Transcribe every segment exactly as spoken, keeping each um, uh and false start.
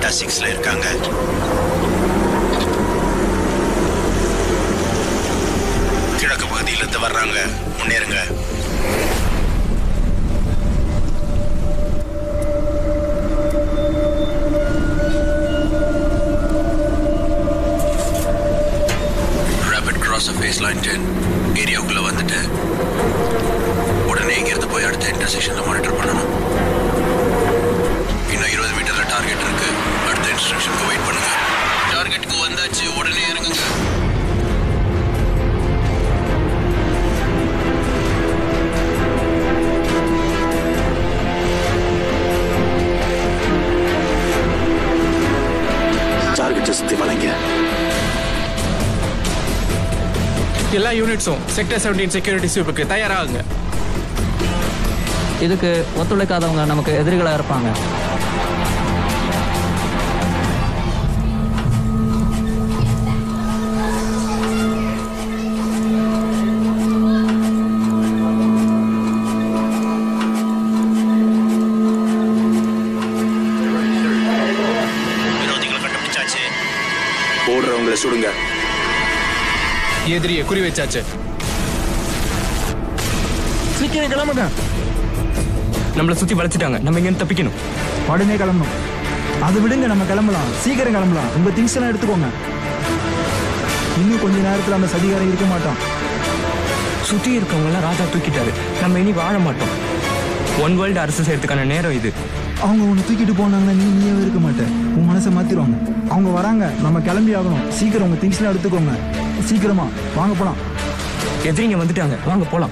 Delta சிக்ஸ்ல இருக்காங்க. கிழக்கு பகுதியிலிருந்து வர்றாங்க, முன்னேறுங்க. Rapid cross face line ten ஏரியாவுக்குள்ள வந்துட்டு உடனே இங்கிருந்து போய் அடுத்த இன்டர்செக்ஷன்ல மானிட்டர் பண்ணணும். இன்னும் இருபது மீட்டர்ல டார்கெட் இருக்கு. அடுத்த இன்ஸ்ட்ரக்ஷனுக்கு வெயிட் பண்ணுங்க. டார்கெட்டுக்கு வந்தாச்சு, உடனே இறங்குங்க. டார்கெட்டை சுத்தி வளைங்க. எல்லா யூனிட்ஸும் செக்டர் செவன்டீன் செக்யூரிட்டி ஸ்வீப்புக்கு தயாராகுங்க. இதுக்கு ஒத்துழைக்காதவங்க நமக்கு எதிரிகளா இருப்பாங்க. விரோதிகளை கண்டுபிடிச்சாச்சு. ஓடுறவங்களை சுடுங்க. எதிரியை குறி வச்சாச்சு. சீக்கிரம் கிளம்புங்க. நம்மளை சுத்தி வளைச்சிட்டாங்க. நம்ம இங்க தப்பிக்கணும். உடனே கிளம்பணும். அதை விடுங்க, நம்ம கிளம்பலாம். சீக்கிரம் கிளம்பலாம். உங்க திங்ஸ் எல்லாம் எடுத்துக்கோங்க. இன்னும் கொஞ்ச நேரத்தில் அந்த சதிகாரம் இருக்க மாட்டான். சுத்தி இருக்கவங்க எல்லாம் ராஜா தூக்கிட்டாரு. நம்ம இனி வாழ மாட்டோம். ஒன் வேர்ல்டு அரசு செய்யறதுக்கான நேரம் இது. அவங்க உன்னை தூக்கிட்டு போனாங்கன்னா நீ நீயே இருக்க மாட்டேன். உன் மனசை மாத்திருவாங்க. அவங்க வராங்க, நம்ம கிளம்பி ஆகணும். சீக்கிரம் உங்க திங்ஸ் எல்லாம் எடுத்துக்கோங்க. சீக்கிரமா வாங்க போலாம். எதிரிங்க வந்துட்டாங்க, வாங்க போலாம்.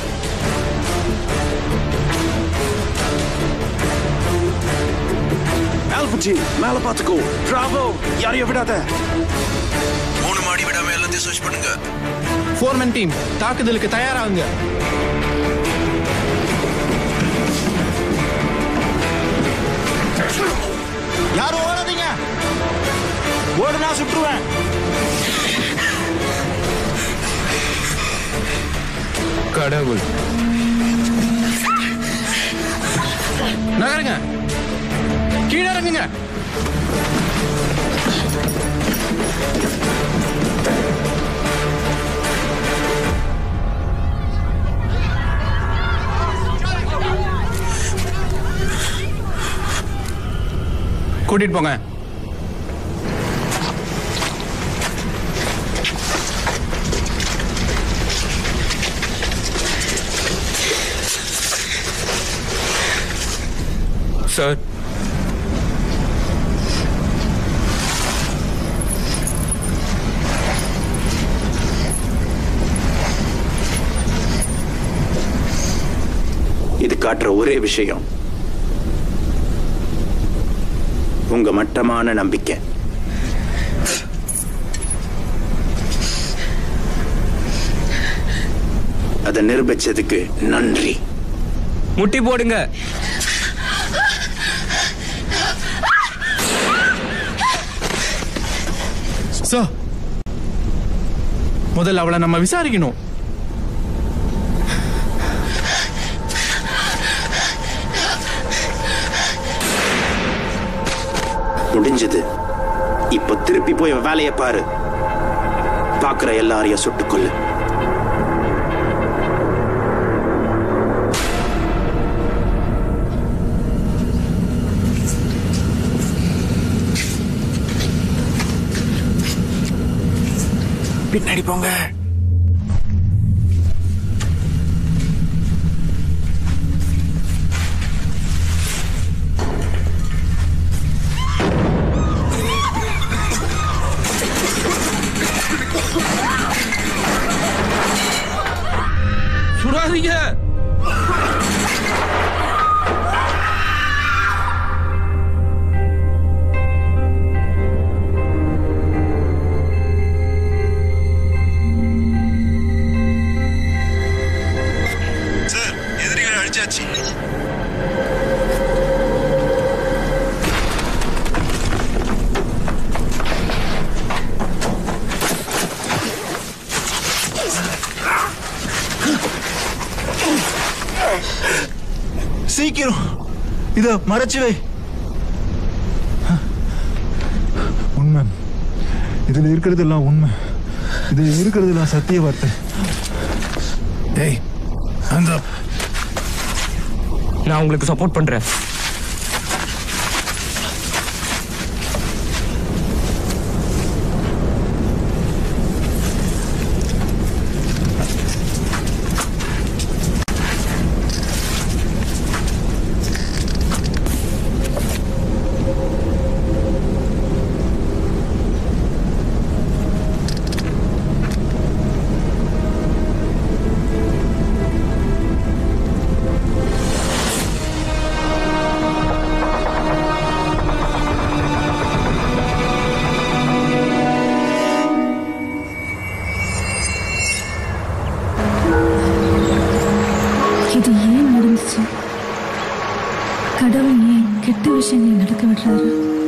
ஆல்புச்சி மேல பாத்துக்கோ. பிராவோ, யாரையும் விடாத. மூணு மாடி விடாம எல்லாத்தையும் சர்ச் பண்ணுங்க. ஃபோர்மேன் டீம் தாக்குதலுக்கு தயாராகுங்க. யாரும் ஓடாதீங்க. ஓடுனா சுற்றுவேன். கடவுள். நகருங்க, கீழே இறங்குங்க. கூட்டிட்டு போங்க. சார், இது காட்டுற ஒரே விஷயம் உங்க மட்டமான நம்பிக்கை. அதை நிரூபிச்சதுக்கு நன்றி. முட்டி போடுங்க. சார், முதல்ல அவளை நம்ம விசாரிக்கணும். முடிஞ்சது. இப்போ திருப்பி போய் வேலையை பாரு. பாக்குற எல்லாரையும் சுட்டுக்கொள்ளு. பின்னாடி போங்க. சுடாதீங்க. சார், எதிரிகளை அழிச்சாச்சு. சீக்கிரம் இத மறைச்சு வை. இதுல இருக்கிறது எல்லாம் உண்மை. இதுல இருக்கிறது எல்லாம் சத்திய வார்த்தை. டேய் hands up. நான் உங்களுக்கு சப்போர்ட் பண்றேன். இது ஏன் நடந்துச்சு? கடவுள் ஏன் கெட்ட விஷயங்களை நடக்க விடுறாரு?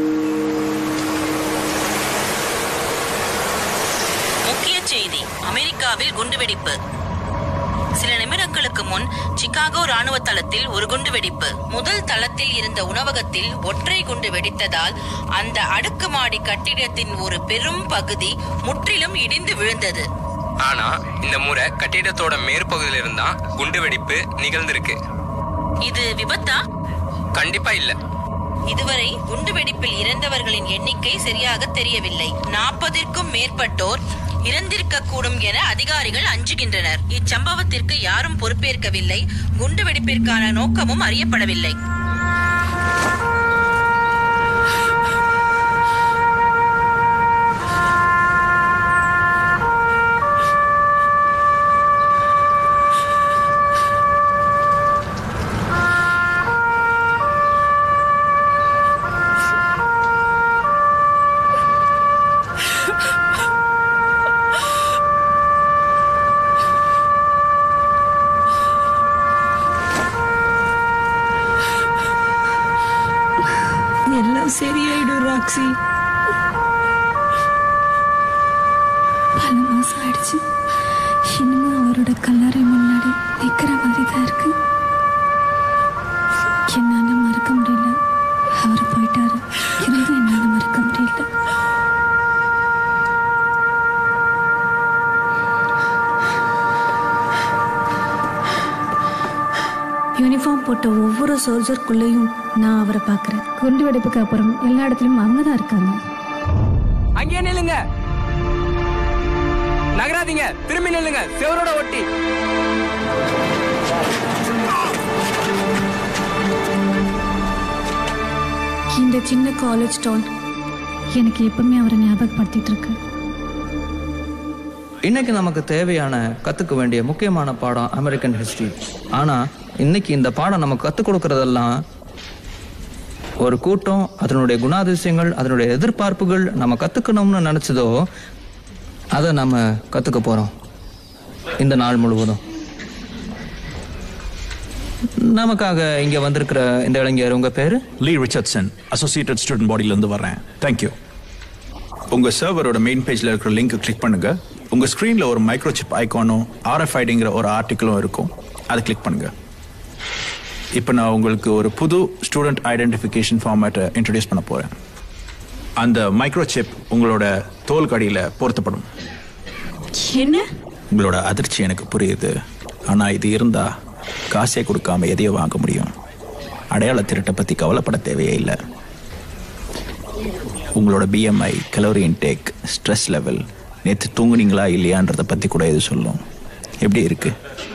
முக்கிய செய்தி: அமெரிக்காவில் குண்டுவெடிப்பு. சில நிமிடங்களுக்கு முன் சிகாகோ ராணுவ தளத்தில் ஒரு குண்டுவெடிப்பு. முதல் தளத்தில் இருந்த உணவகத்தில் ஒற்றை குண்டு வெடித்ததால் அந்த அடுக்குமாடி கட்டிடத்தின் ஒரு பெரும் பகுதி முற்றிலும் இடிந்து விழுந்தது. ஆனா இந்த முறை கட்டிடத்தோட மேற்பகுதியில இருந்தா குண்டு வெடிப்பு நிகழ்ந்திருக்கு. இது விபத்தா? கண்டிப்பா இல்ல. இதுவரை குண்டுவெடிப்பில் இறந்தவர்களின் எண்ணிக்கை சரியாக தெரியவில்லை. நாற்பதிற்கும் மேற்பட்டோர் இறந்திருக்க கூடும் என அதிகாரிகள் அஞ்சுகின்றனர். இச்சம்பவத்திற்கு யாரும் பொறுப்பேற்கவில்லை. குண்டுவெடிப்பிற்கான நோக்கமும் அறியப்படவில்லை. எல்லாம் சரியாயிடும் ராக்ஸி. பல மாசம் ஆயிடுச்சு. இன்னமும் அவரோட கல்லறை முன்னாடி நிக்கிற மாதிரி தான் இருக்கு. என்னால மறக்க முடியல. அவர் போயிட்டாரு. இருந்தும் என்னால மறக்க முடியல. யூனிஃபார்ம் போட்ட ஒவ்வொரு சோல்ஜருக்குள்ளேயும் நான் அவரை பார்க்கிறேன். குண்டு வெடிப்புக்கு அப்புறம் எல்லா இடத்துலயும் அவங்க தான் இருக்காங்க. அங்கேயே நில்லுங்க, நகராதீங்க, திரும்பி நில்லுங்க, செவரோட ஒட்டி. இந்த சின்ன காலேஜ் டவுன் எனக்கு எப்பவுமே அவரை ஞாபகப்படுத்திட்டு இருக்கு. இன்னைக்கு நமக்கு தேவையான கற்றுக்க வேண்டிய முக்கியமான பாடம் அமெரிக்கன் ஹிஸ்ட்ரி. ஆனால் இன்னைக்கு இந்த பாடம் நமக்கு கற்றுக் கொடுக்கறதெல்லாம் ஒரு கூட்டம் அதனுடைய குணாதிசயங்கள், அதனுடைய எதிர்பார்ப்புகள் நம்ம கற்றுக்கணும்னு நினச்சதோ அதை நம்ம கற்றுக்க போகிறோம் இந்த நாள் முழுவதும். நமக்காக இங்கே வந்திருக்கிற இந்த இளைஞர், உங்கள் பேர்? லீ ரிச்சர்ட்சன், அசோசியேட்டட் ஸ்டூடெண்ட் பாடியிலேருந்து வர்றேன். தேங்க்யூ. உங்கள் சர்வரோட மெயின் பேஜில் இருக்கிற லிங்க் கிளிக் பண்ணுங்கள். உங்கள் ஸ்க்ரீனில் ஒரு மைக்ரோசிப் ஐக்கானும் ஆர்எஃப்ஐடிங்கிற ஒரு ஆர்டிக்கிளும் இருக்கும். அதை கிளிக் பண்ணுங்கள். இப்போ நான் உங்களுக்கு ஒரு புது ஸ்டூடெண்ட் ஐடென்டிஃபிகேஷன் ஃபார்மேட்டை இன்ட்ரடியூஸ் பண்ண போகிறேன். அந்த மைக்ரோசிப் உங்களோட தோல் கடியில் பொருத்தப்படும். என்ன? உங்களோட அதிர்ச்சி எனக்கு புரியுது. ஆனால் இது இருந்தால் காசே கொடுக்காம எதையோ வாங்க முடியும். அடையாள திருட்டை பற்றி கவலைப்பட தேவையே இல்லை. உங்களோட BMI, calorie intake, stress level, நேற்று தூங்குனீங்களா இல்லையான்றதை பற்றி கூட இது சொல்லும். எப்படி இருக்கு?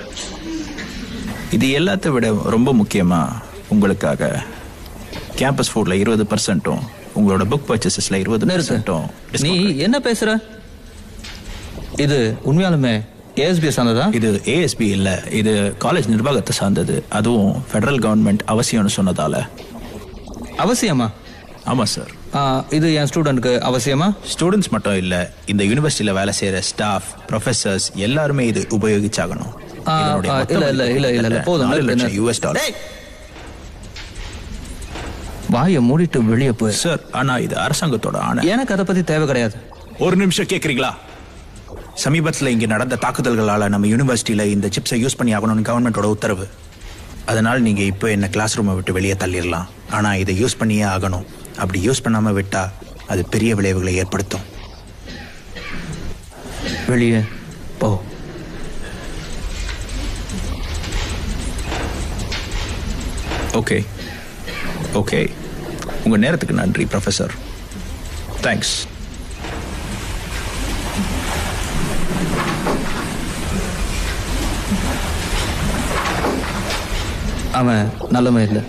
இது எல்லாத்தை விட ரொம்ப முக்கியமாக உங்களுக்காக கேம்பஸ் ஃபுட்டில் இருபது பர்சன்ட்டும் உங்களோட புக் பர்ச்சேசஸில் இருபது பர்சன்ட்டும். நீ என்ன பேசுற? இது உண்மையாலுமே ஏஎஸ்பி சார்ந்ததா? இது ஏஎஸ்பி இல்லை, இது காலேஜ் நிர்வாகத்தை சார்ந்தது. அதுவும் ஃபெடரல் கவர்மெண்ட் அவசியம்னு சொன்னதால. அவசியமா? ஆமாம் சார். இது என் ஸ்டூடெண்ட்க்கு அவசியமா? ஸ்டூடெண்ட்ஸ் மட்டும் இல்லை, இந்த யூனிவர்சிட்டியில் வேலை செய்கிற ஸ்டாஃப், ப்ரொஃபஸர்ஸ் எல்லாருமே இது உபயோகிச்சாகணும். வாயை மூடிட்டு வெளியே போய் சார். ஆனா இது அரசாங்கத்தோட ஆணை. எனக்கு அதை பத்தி தேவை கிடையாது. ஒரு நிமிஷம் கேட்குறீங்களா? சமீபத்தில் இங்கே நடந்த தாக்குதல்களால் நம்ம யூனிவர்சிட்டியில் இந்த சிப்ஸை யூஸ் பண்ணி ஆகணும்னு கவர்மெண்டோட உத்தரவு. அதனால் நீங்கள் இப்போ என்ன கிளாஸ் ரூமை விட்டு வெளியே தள்ளிடலாம். ஆனால் இதை யூஸ் பண்ணியே ஆகணும். அப்படி யூஸ் பண்ணாமல் விட்டால் அது பெரிய விளைவுகளை ஏற்படுத்தும். வெளியே போ. ஓகே ஓகே உங்க நேரத்துக்கு நன்றி ப்ரொஃபசர். தேங்க்ஸ். அவன் நல்லமே இல்லை.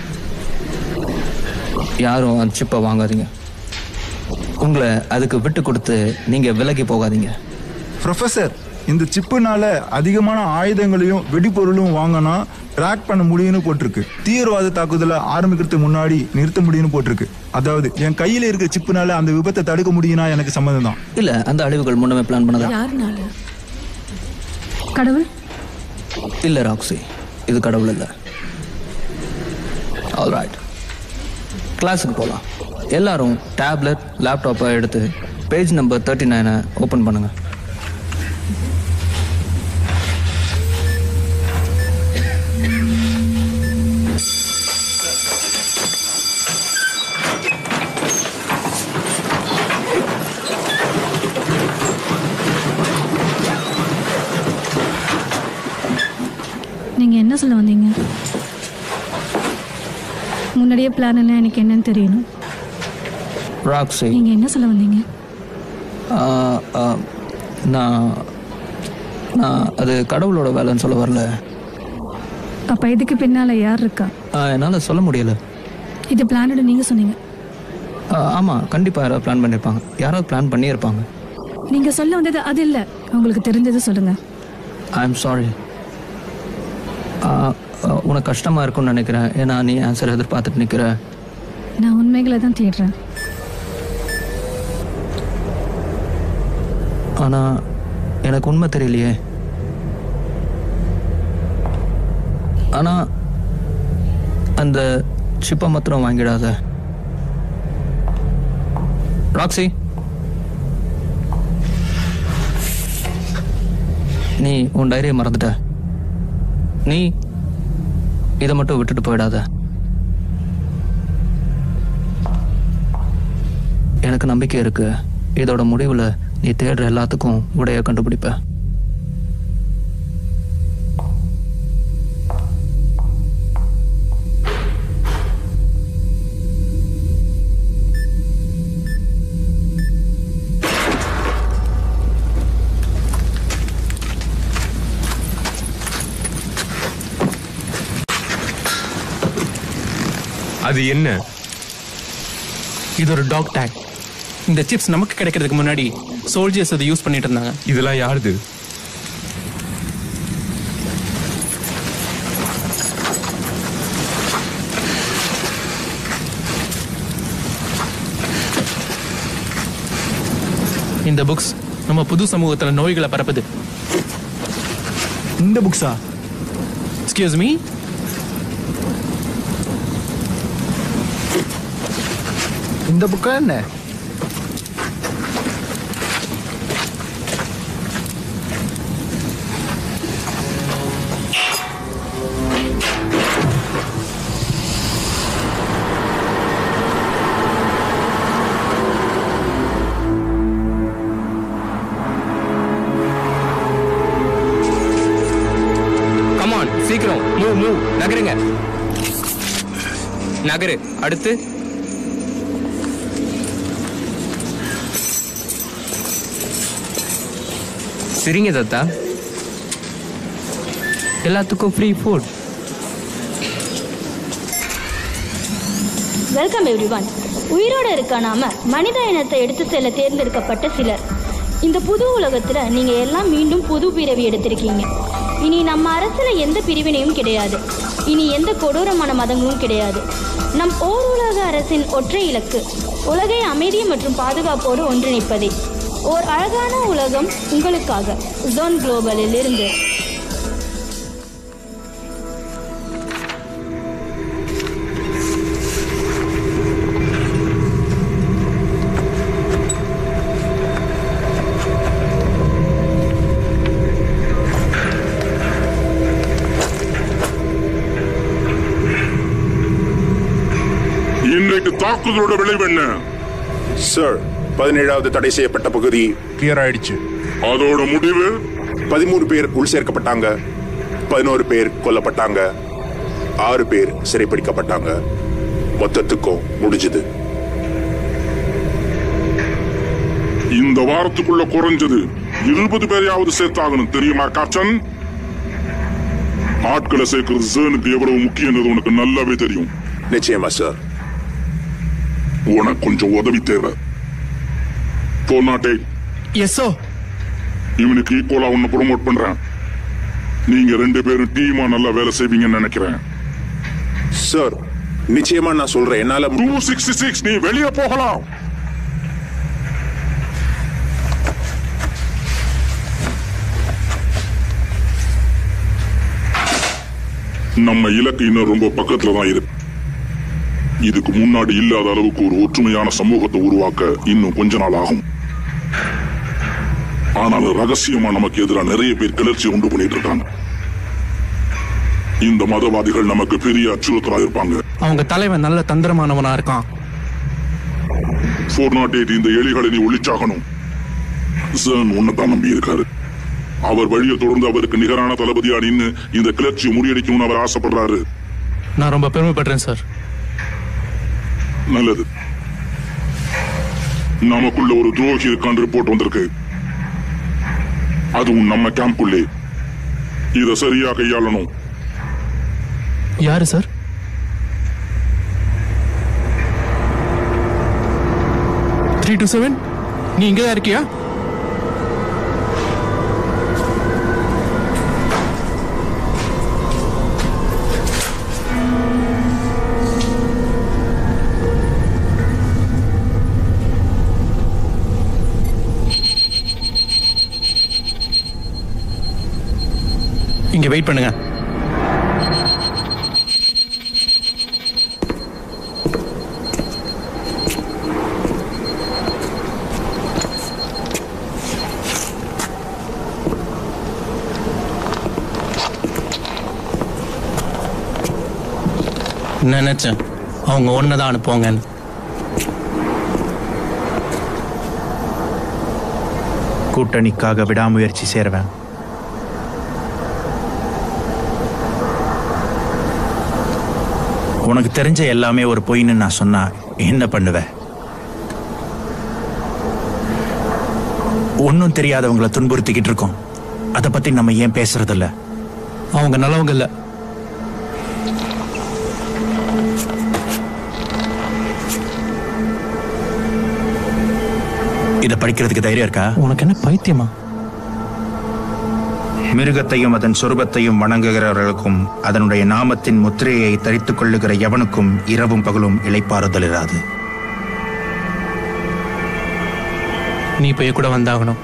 யாரும் அந்த சிப்பை வாங்காதீங்க. உங்களை அதுக்கு விட்டு கொடுத்து நீங்க விலகி போகாதீங்க. ப்ரொஃபசர், இந்த சிப்புனால அதிகமான ஆயுதங்களையும் வெடிப்பொருளும் வாங்கினா ட்ராக் பண்ண முடியும்னு போட்டிருக்கு. தீவிரவாத தாக்குதலை ஆரம்பிக்கிறதுக்கு முன்னாடி நிறுத்த முடியும்னு போட்டிருக்கு. அதாவது என் கையில இருக்க சிப்புனால அந்த விபத்தை தடுக்க முடியும்னா எனக்கு சம்மதம் தான். இல்ல, அந்த அழிவுகள் முன்னமே பிளான் பண்ணதா? யாருனால? கடவுள்? இல்ல ராக்ஸி, இது கடவுள் இல்ல. ஆல்ரைட், கிளாஸுக்கு போகலாம். எல்லாரும் டேப்லெட் லேப்டாப்பை எடுத்து பேஜ் நம்பர் தேர்ட்டி நைனை ஓப்பன் பண்ணுங்க. நீங்க என்ன சொல்ல வந்தீங்க? முன்னாடியே பிளான் எல்லாம் எனக்கு என்னன்னு தெரியணும். ராக்ஸி, நீங்க என்ன சொல்ல வந்தீங்க? நான் நான் அது கடவுளோட வேலைன்னு சொல்ல வரல. அப்ப இதுக்கு பின்னால யார் இருக்கா? என்னால் சொல்ல முடியல. இது பிளானோட நீங்க சொன்னீங்க. ஆமாம், கண்டிப்பாக யாராவது பிளான் பண்ணியிருப்பாங்க. யாராவது பிளான் பண்ணியிருப்பாங்க. நீங்க சொல்ல வந்தது அது இல்லை. உங்களுக்கு தெரிஞ்சது சொல்லுங்க. I am sorry. உனக்கு கஷ்டமாக இருக்கும்னு நினைக்கிறேன். ஏன்னா நீ ஆன்சர் எதிர்பார்த்துட்டு நிற்கிற. நான் உண்மைகளை தான் தேடுறேன். ஆனால் எனக்கு உண்மை தெரியலையே. ஆனால் அந்த சிப்பை மாத்திரம் வாங்கிடாத ராக்ஸி. நீ உன் டைரியை மறந்துட்ட. நீ இதை மட்டும் விட்டுட்டு போயிடாத. எனக்கு நம்பிக்கை இருக்கு, இதோட முடிவில் நீ தேடுற எல்லாத்துக்கும் விடைய கண்டுபிடிப்ப. அது என்ன? இது ஒரு டாக் டேக். இந்த சிப்ஸ் நமக்கு கிடைக்கிறதுக்கு முன்னாடி சோல்ஜர்ஸ் அதை யூஸ் பண்ணிட்டு இருந்தாங்க. இதெல்லாம் யாருது? இந்த புக்ஸ் நம்ம புது சமூகத்துல நோய்களை பரப்புது. இந்த புக்ஸா? Excuse me. இந்த புக்கா என்ன? கமான், சீக்கிரம் மூவ் மூவ். நகருங்க, நகரு. அடுத்து சரிங்க தாத்தா. எல்லாத்துக்கும் ஃப்ரீ ஃபுட். Welcome everyone. உயிரோட இருக்க நாம மனித இனத்தை எடுத்து செல்ல தேர்ந்தெடுக்கப்பட்ட சிலர். இந்த புது உலகத்துல நீங்க எல்லாம் மீண்டும் புது பிறவி எடுத்திருக்கீங்க. இனி நம்ம அரசுல எந்த பிரிவினையும் கிடையாது. இனி எந்த கொடூரமான மதங்களும் கிடையாது. நம் ஓர் உலக அரசின் ஒற்றை இலக்கு உலகை அமைதி மற்றும் பாதுகாப்போடு ஒன்றிணைப்பதே. ஓர் அழகான உலகம் உங்களுக்காக. ஜோன் குளோபலில் இருந்து. இன்றைக்கு தாக்குதலோட விளைவு என்ன? சார், பதினேழாவது தடை செய்யப்பட்ட பகுதி கிளியர் ஆயிடுச்சு. அதோட முடிவு பதிமூணு பேர் உள் சேர்க்கப்பட்டாங்க, பதினோரு பேர் கொல்லப்பட்டாங்க, ஆறு பேர் சிறைப்பிடிக்கப்பட்டாங்க. மொத்தத்துக்கும் முடிஞ்சது. இந்த வாரத்துக்குள்ள குறைஞ்சது இருபது பேரையாவது சேர்த்தாகணும், தெரியுமா கேப்டன்? ஆட்களை சேர்க்கிறது ஜேனுக்கு எவ்வளவு முக்கியம் உனக்கு நல்லாவே தெரியும். நிச்சயமா சார். உனக்கு கொஞ்சம் உதவி தேவை. இவனுக்கு ஈக்குவலா உன்னை ப்ரொமோட் பண்றேன். நீங்க ரெண்டு பேரும் டீமா நல்லா வேலை செய்வீங்கன்னு நினைக்கிறேன். சார் நிச்சயமா நான் சொல்றேன். என்னால டூ சிக்ஸ்டி சிக்ஸ் நீ வெளியே போகலாம். நம்ம இலக்கு இன்னும் ரொம்ப பக்கத்துல தான் இருக்கு. இதுக்கு முன்னாடி இல்லாத அளவுக்கு ஒரு ஒற்றுமையான சமூகத்தை உருவாக்க இன்னும் கொஞ்ச நாள் ஆகும். ஆனால் ரகசியமா நமக்கு எதிராக நிறைய பேர் கிளர்ச்சி உண்டு பண்ணிட்டு இருக்காங்க. இந்த மதவாதிகள் நமக்கு பெரிய அச்சுறுத்தலா இருப்பாங்க. அவங்க தலைவன் நல்ல தந்திரமானவனா இருக்கான். நானூற்று எட்டு இந்த எலிகளை நீ ஒளிச்சாகணும். ஜேன் உன்னைத்தான் நம்பி இருக்காரு. அவர் வழியை தொடர்ந்து அவருக்கு நிகரான தளபதியா நின்று இந்த கிளர்ச்சியை முறியடிக்கணும்னு அவர் ஆசைப்படுறாரு. நான் ரொம்ப பெருமைப்படுறேன் சார். நல்லது. நமக்குள்ள ஒரு துரோகி இருக்கான் ரிப்போர்ட் வந்திருக்கு. அதுவும் நம்ம கேம்புள்ளே. இத சரியா கையாளணும். யாரு சார்? த்ரீ டூ செவன் நீ இங்கதான் இருக்கியா? இங்க வெயிட் பண்ணுங்க. நினைச்சேன் அவங்க ஒன்னதான் அனுப்புவாங்கன்னு. கூட்டணிக்காக விடாமுயற்சி சேருவேன். உனக்கு தெரிஞ்ச எல்லாமே ஒரு பொய்ன்னு நான் சொன்னா என்ன பண்ணுவேன்? ஒன்னும் தெரியாதவங்களை துன்புறுத்திக்கிட்டு இருக்கோம். அதை பத்தி நம்ம ஏன் பேசுறது இல்ல? அவங்க நல்லவங்க இல்ல. இத படிக்கிறதுக்கு தைரியம் இருக்கா? உனக்கு என்ன பைத்தியமா? மிருகத்தையும் அதன் சொரூபத்தையும் வணங்குகிறவர்களுக்கும் அதனுடைய நாமத்தின் முத்திரையை தரித்துக் கொள்ளுகிற எவனுக்கும் இரவும் பகலும் இளைப்பாறுதல் இராது. நீ போய் கூட வந்தாகணும்.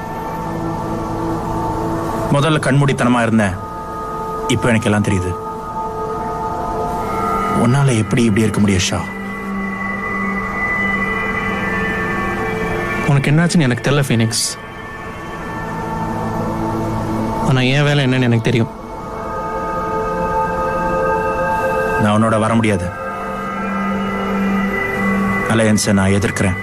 முதல்ல கண்மூடித்தனமா இருந்தேன். இப்ப எனக்கு எல்லாம் தெரியுது. உன்னால எப்படி இப்படி இருக்க முடியும் ஷா? உனக்கு என்னாச்சுன்னு எனக்கு தெரியல ஃபீனிக்ஸ். ஆனா என் வேலை என்னன்னு எனக்கு தெரியும். நான் உன்னோட வர முடியாது. அலையன்ஸை நான் எதிர்க்கிறேன்.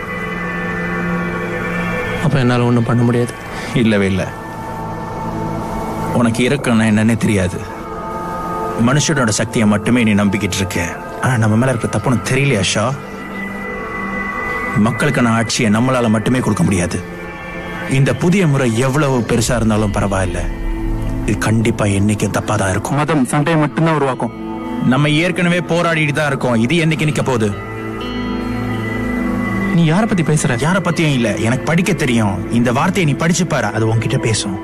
அப்ப என்னால ஒண்ணும் பண்ண முடியாது. இல்லவே இல்லை. உனக்கு இருக்குன்னு என்னன்னே தெரியாது. மனுஷனோட சக்தியை மட்டுமே நீ நம்பிக்கிட்டு இருக்க. ஆனா நம்ம மேல இருக்க தப்புன்னு தெரியலையா ஷா? மக்களுக்கான ஆட்சியை நம்மளால மட்டுமே கொடுக்க முடியாது. இந்த புதிய முறை எவ்வளவு பெருசா இருந்தாலும் பரவாயில்ல, இது கண்டிப்பா என்னைக்கும் தப்பா தான் இருக்கும். மதம் சண்டையை மட்டும்தான் உருவாக்கும். நம்ம ஏற்கனவே போராடிட்டு தான் இருக்கோம். இது என்னைக்கு நிக்க போகுது? நீ யார பத்தி பேசுற? யார பத்தியும் இல்ல, எனக்கு படிக்க தெரியும். இந்த வார்த்தையை நீ படிச்சு பாரு, அது உன்கிட்ட பேசும்.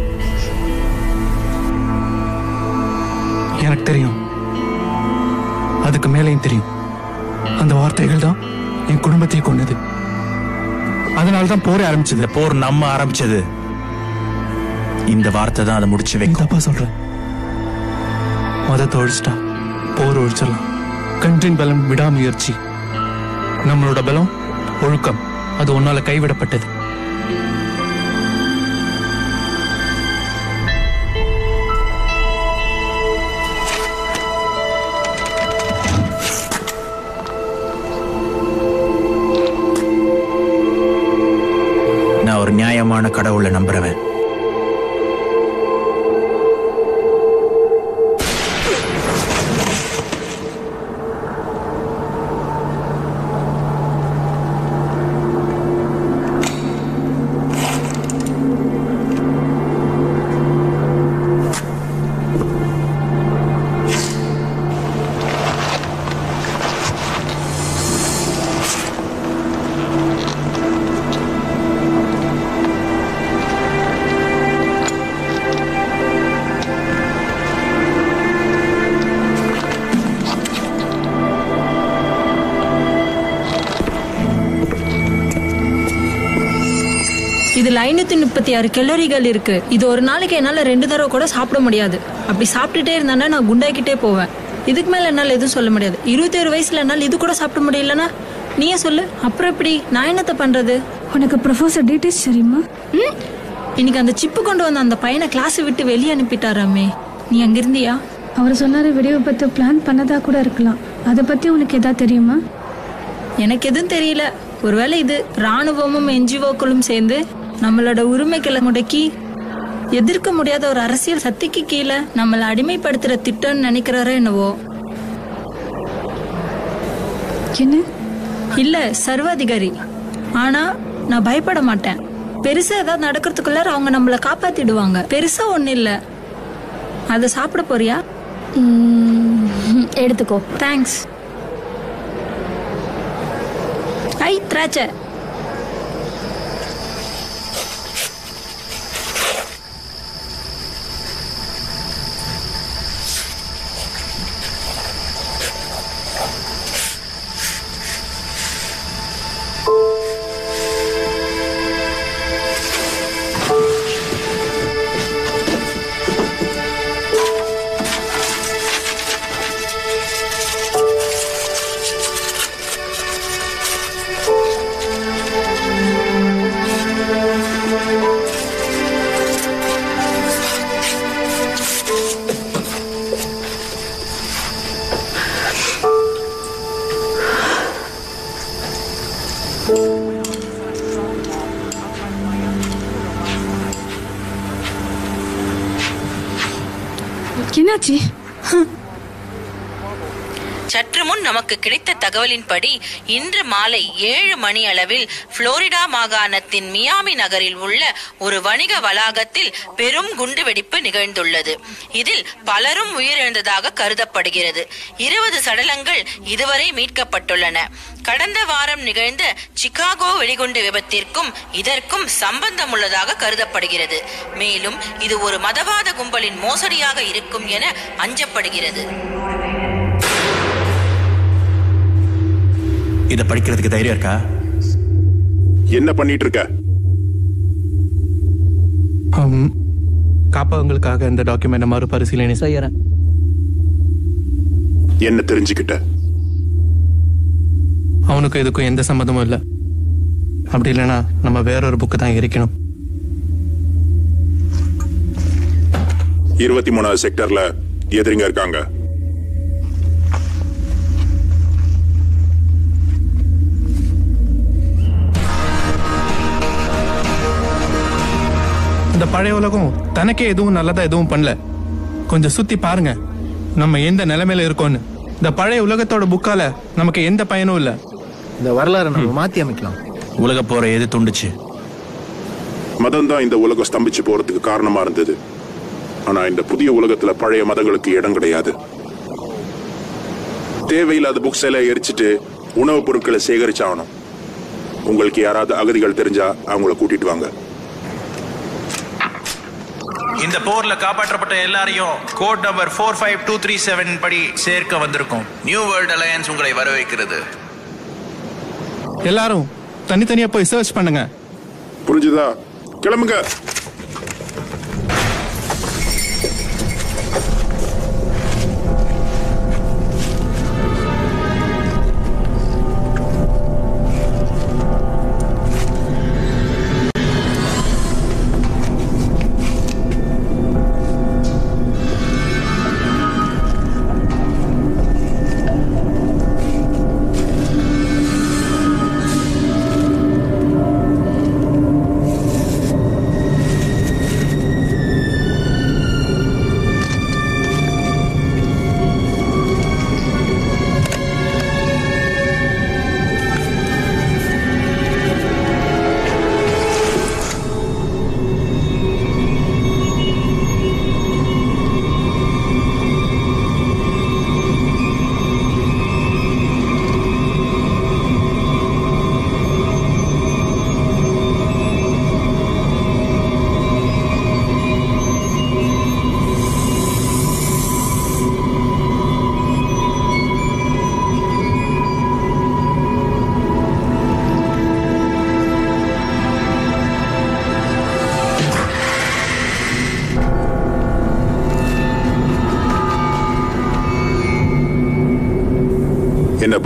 எனக்கு தெரியும், அதுக்கு மேலேயும் தெரியும். அந்த வார்த்தைகள் தான் என் குடும்பத்தை கொண்டது. அதனால்தான் போரே ஆரம்பிச்சது. போர் நம்ம ஆரம்பிச்சது. இந்த வார்த்தை தான் அதை முடிச்சு வைக்கும். தப்பா சொல்றேன். மதத்தை ஒழிச்சிட்டா போர் ஒழிச்சிடலாம். கன்றின் பலம் விடாமுயற்சி. நம்மளோட பலம் ஒழுக்கம். அது உன்னால கைவிடப்பட்டது. நான் ஒரு நியாயமான நிஜமான கடவுளை நம்புறவன். இதுல ஐநூத்தி முப்பத்தி ஆறு கெலோரிகள் இருக்கு. இது ஒரு நாளைக்கு என்னால ரெண்டு தடவை கூட சாப்பிட முடியாது. அப்படி சாப்பிட்டுட்டே இருந்தானா நான் குண்டாக்கிட்டே போவேன். இதுக்கு மேல என்னால எதுவும் சொல்ல முடியாது. இருபத்தி ஒரு வயசுல என்னால இது கூட சாப்பிட முடியலன்னா நீயே சொல்லு. அப்புறம் எப்படி நான் என்னத்த பண்றது? உனக்கு ப்ரொஃபசர் டீடைல்ஸ் தெரியுமா? இன்னைக்கு அந்த சிப்பு கொண்டு வந்த அந்த பையனை கிளாஸ் விட்டு வெளியே அனுப்பிட்டாராமே. நீ அங்க இருந்தியா? அவர் சொன்னாரு வெடி விபத்து பிளான் பண்ணதா கூட இருக்கலாம். அதை பத்தி உனக்கு ஏதாவது தெரியுமா? எனக்கு எதுவும் தெரியல. ஒருவேளை இது ராணுவமும் என்ஜிஓக்களும் சேர்ந்து நம்மளோட உரிமைகளை முடக்கி எதிர்க்க முடியாத ஒரு அரசியல் சக்திக்கு கீழே நம்மளை அடிமைப்படுத்துற திட்டம்னு நினைக்கிறாரோ என்னவோ. என்ன? இல்ல சர்வாதிகாரி. ஆனா நான் பயப்பட மாட்டேன். பெருசா ஏதாவது நடக்கிறதுக்குள்ள அவங்க நம்மளை காப்பாத்திடுவாங்க. பெருசா ஒண்ணு இல்ல. அத சாப்பிட போறியா? எடுத்துக்கோ. தேங்க்ஸ். ஐ திராட்சை. என்னாச்சு? சற்று முன் நமக்கு கிடைத்த தகவலின்படி இன்று மாலை ஏழு மணி அளவில் புளோரிடா மாகாணத்தின் மியாமி நகரில் உள்ள ஒரு வணிக வளாகத்தில் பெரும் குண்டுவெடிப்பு நிகழ்ந்துள்ளது. இதில் பலரும் உயிரிழந்ததாக கருதப்படுகிறது. இருபது சடலங்கள் இதுவரை மீட்கப்பட்டுள்ளன. கடந்த வாரம் நிகழ்ந்த சிகாகோ வெடிகுண்டு விபத்திற்கும் இதற்கும் சம்பந்தம் உள்ளதாக கருதப்படுகிறது. மேலும் இது ஒரு மதவாத கும்பலின் மோசடியாக இருக்கும் என அஞ்சப்படுகிறது. இத படிக்கிறதுக்கு தைரியம் இருக்கா? என்ன பண்ணிட்டு இருக்க? காப்பவங்களுக்காக இந்த டாக்குமெண்ட் மறுபரிசீலனை செய்யறேன். என்ன தெரிஞ்சுக்கிட்ட? அவனுக்கு இதுக்கும் எந்த சம்மந்தமும் இல்லை. அப்படி இல்லைன்னா நம்ம வேறொரு புக்கு தான் எரிக்கணும். இருபத்தி மூணாவது செக்டர்ல எதிரிங்க இருக்காங்க. இந்த பழைய உலகம் தனக்கே எதுவும் நல்லதா எதுவும் பண்ணல. கொஞ்சம் சுத்தி பாருங்க நம்ம எந்த நிலைமையில இருக்கோம்னு. இந்த பழைய உலகத்தோட புக்கால நமக்கு எந்த பயனும் இல்ல. இந்த வரலாறு நம்ம மாத்தி அமைக்கலாம். உலக போற எது துண்டுச்சு? மதம் தான் இந்த உலகம் ஸ்தம்பிச்சு போறதுக்கு காரணமா இருந்தது. ஆனா இந்த புதிய உலகத்துல பழைய மதங்களுக்கு இடம் கிடையாது. தேவையில்லாத புக்ஸ் எல்லாம் எரிச்சிட்டு உணவுப் பொருட்களை சேகரிச்சாகணும். உங்களுக்கு யாராவது அகதிகள் தெரிஞ்சா அவங்கள கூட்டிட்டு வாங்க. இந்த போர்ல காப்பாற்றப்பட்ட எல்லாரையும் code number four five two three seven படி சேர்க்க வந்திருக்கும். நியூ வேர்ல்ட் அலையன்ஸ் உங்களை வரவேற்கிறது. எல்லாரும் தனித்தனியா போய் சர்ச் பண்ணுங்க. புரிஞ்சுதா? கிளம்புங்க.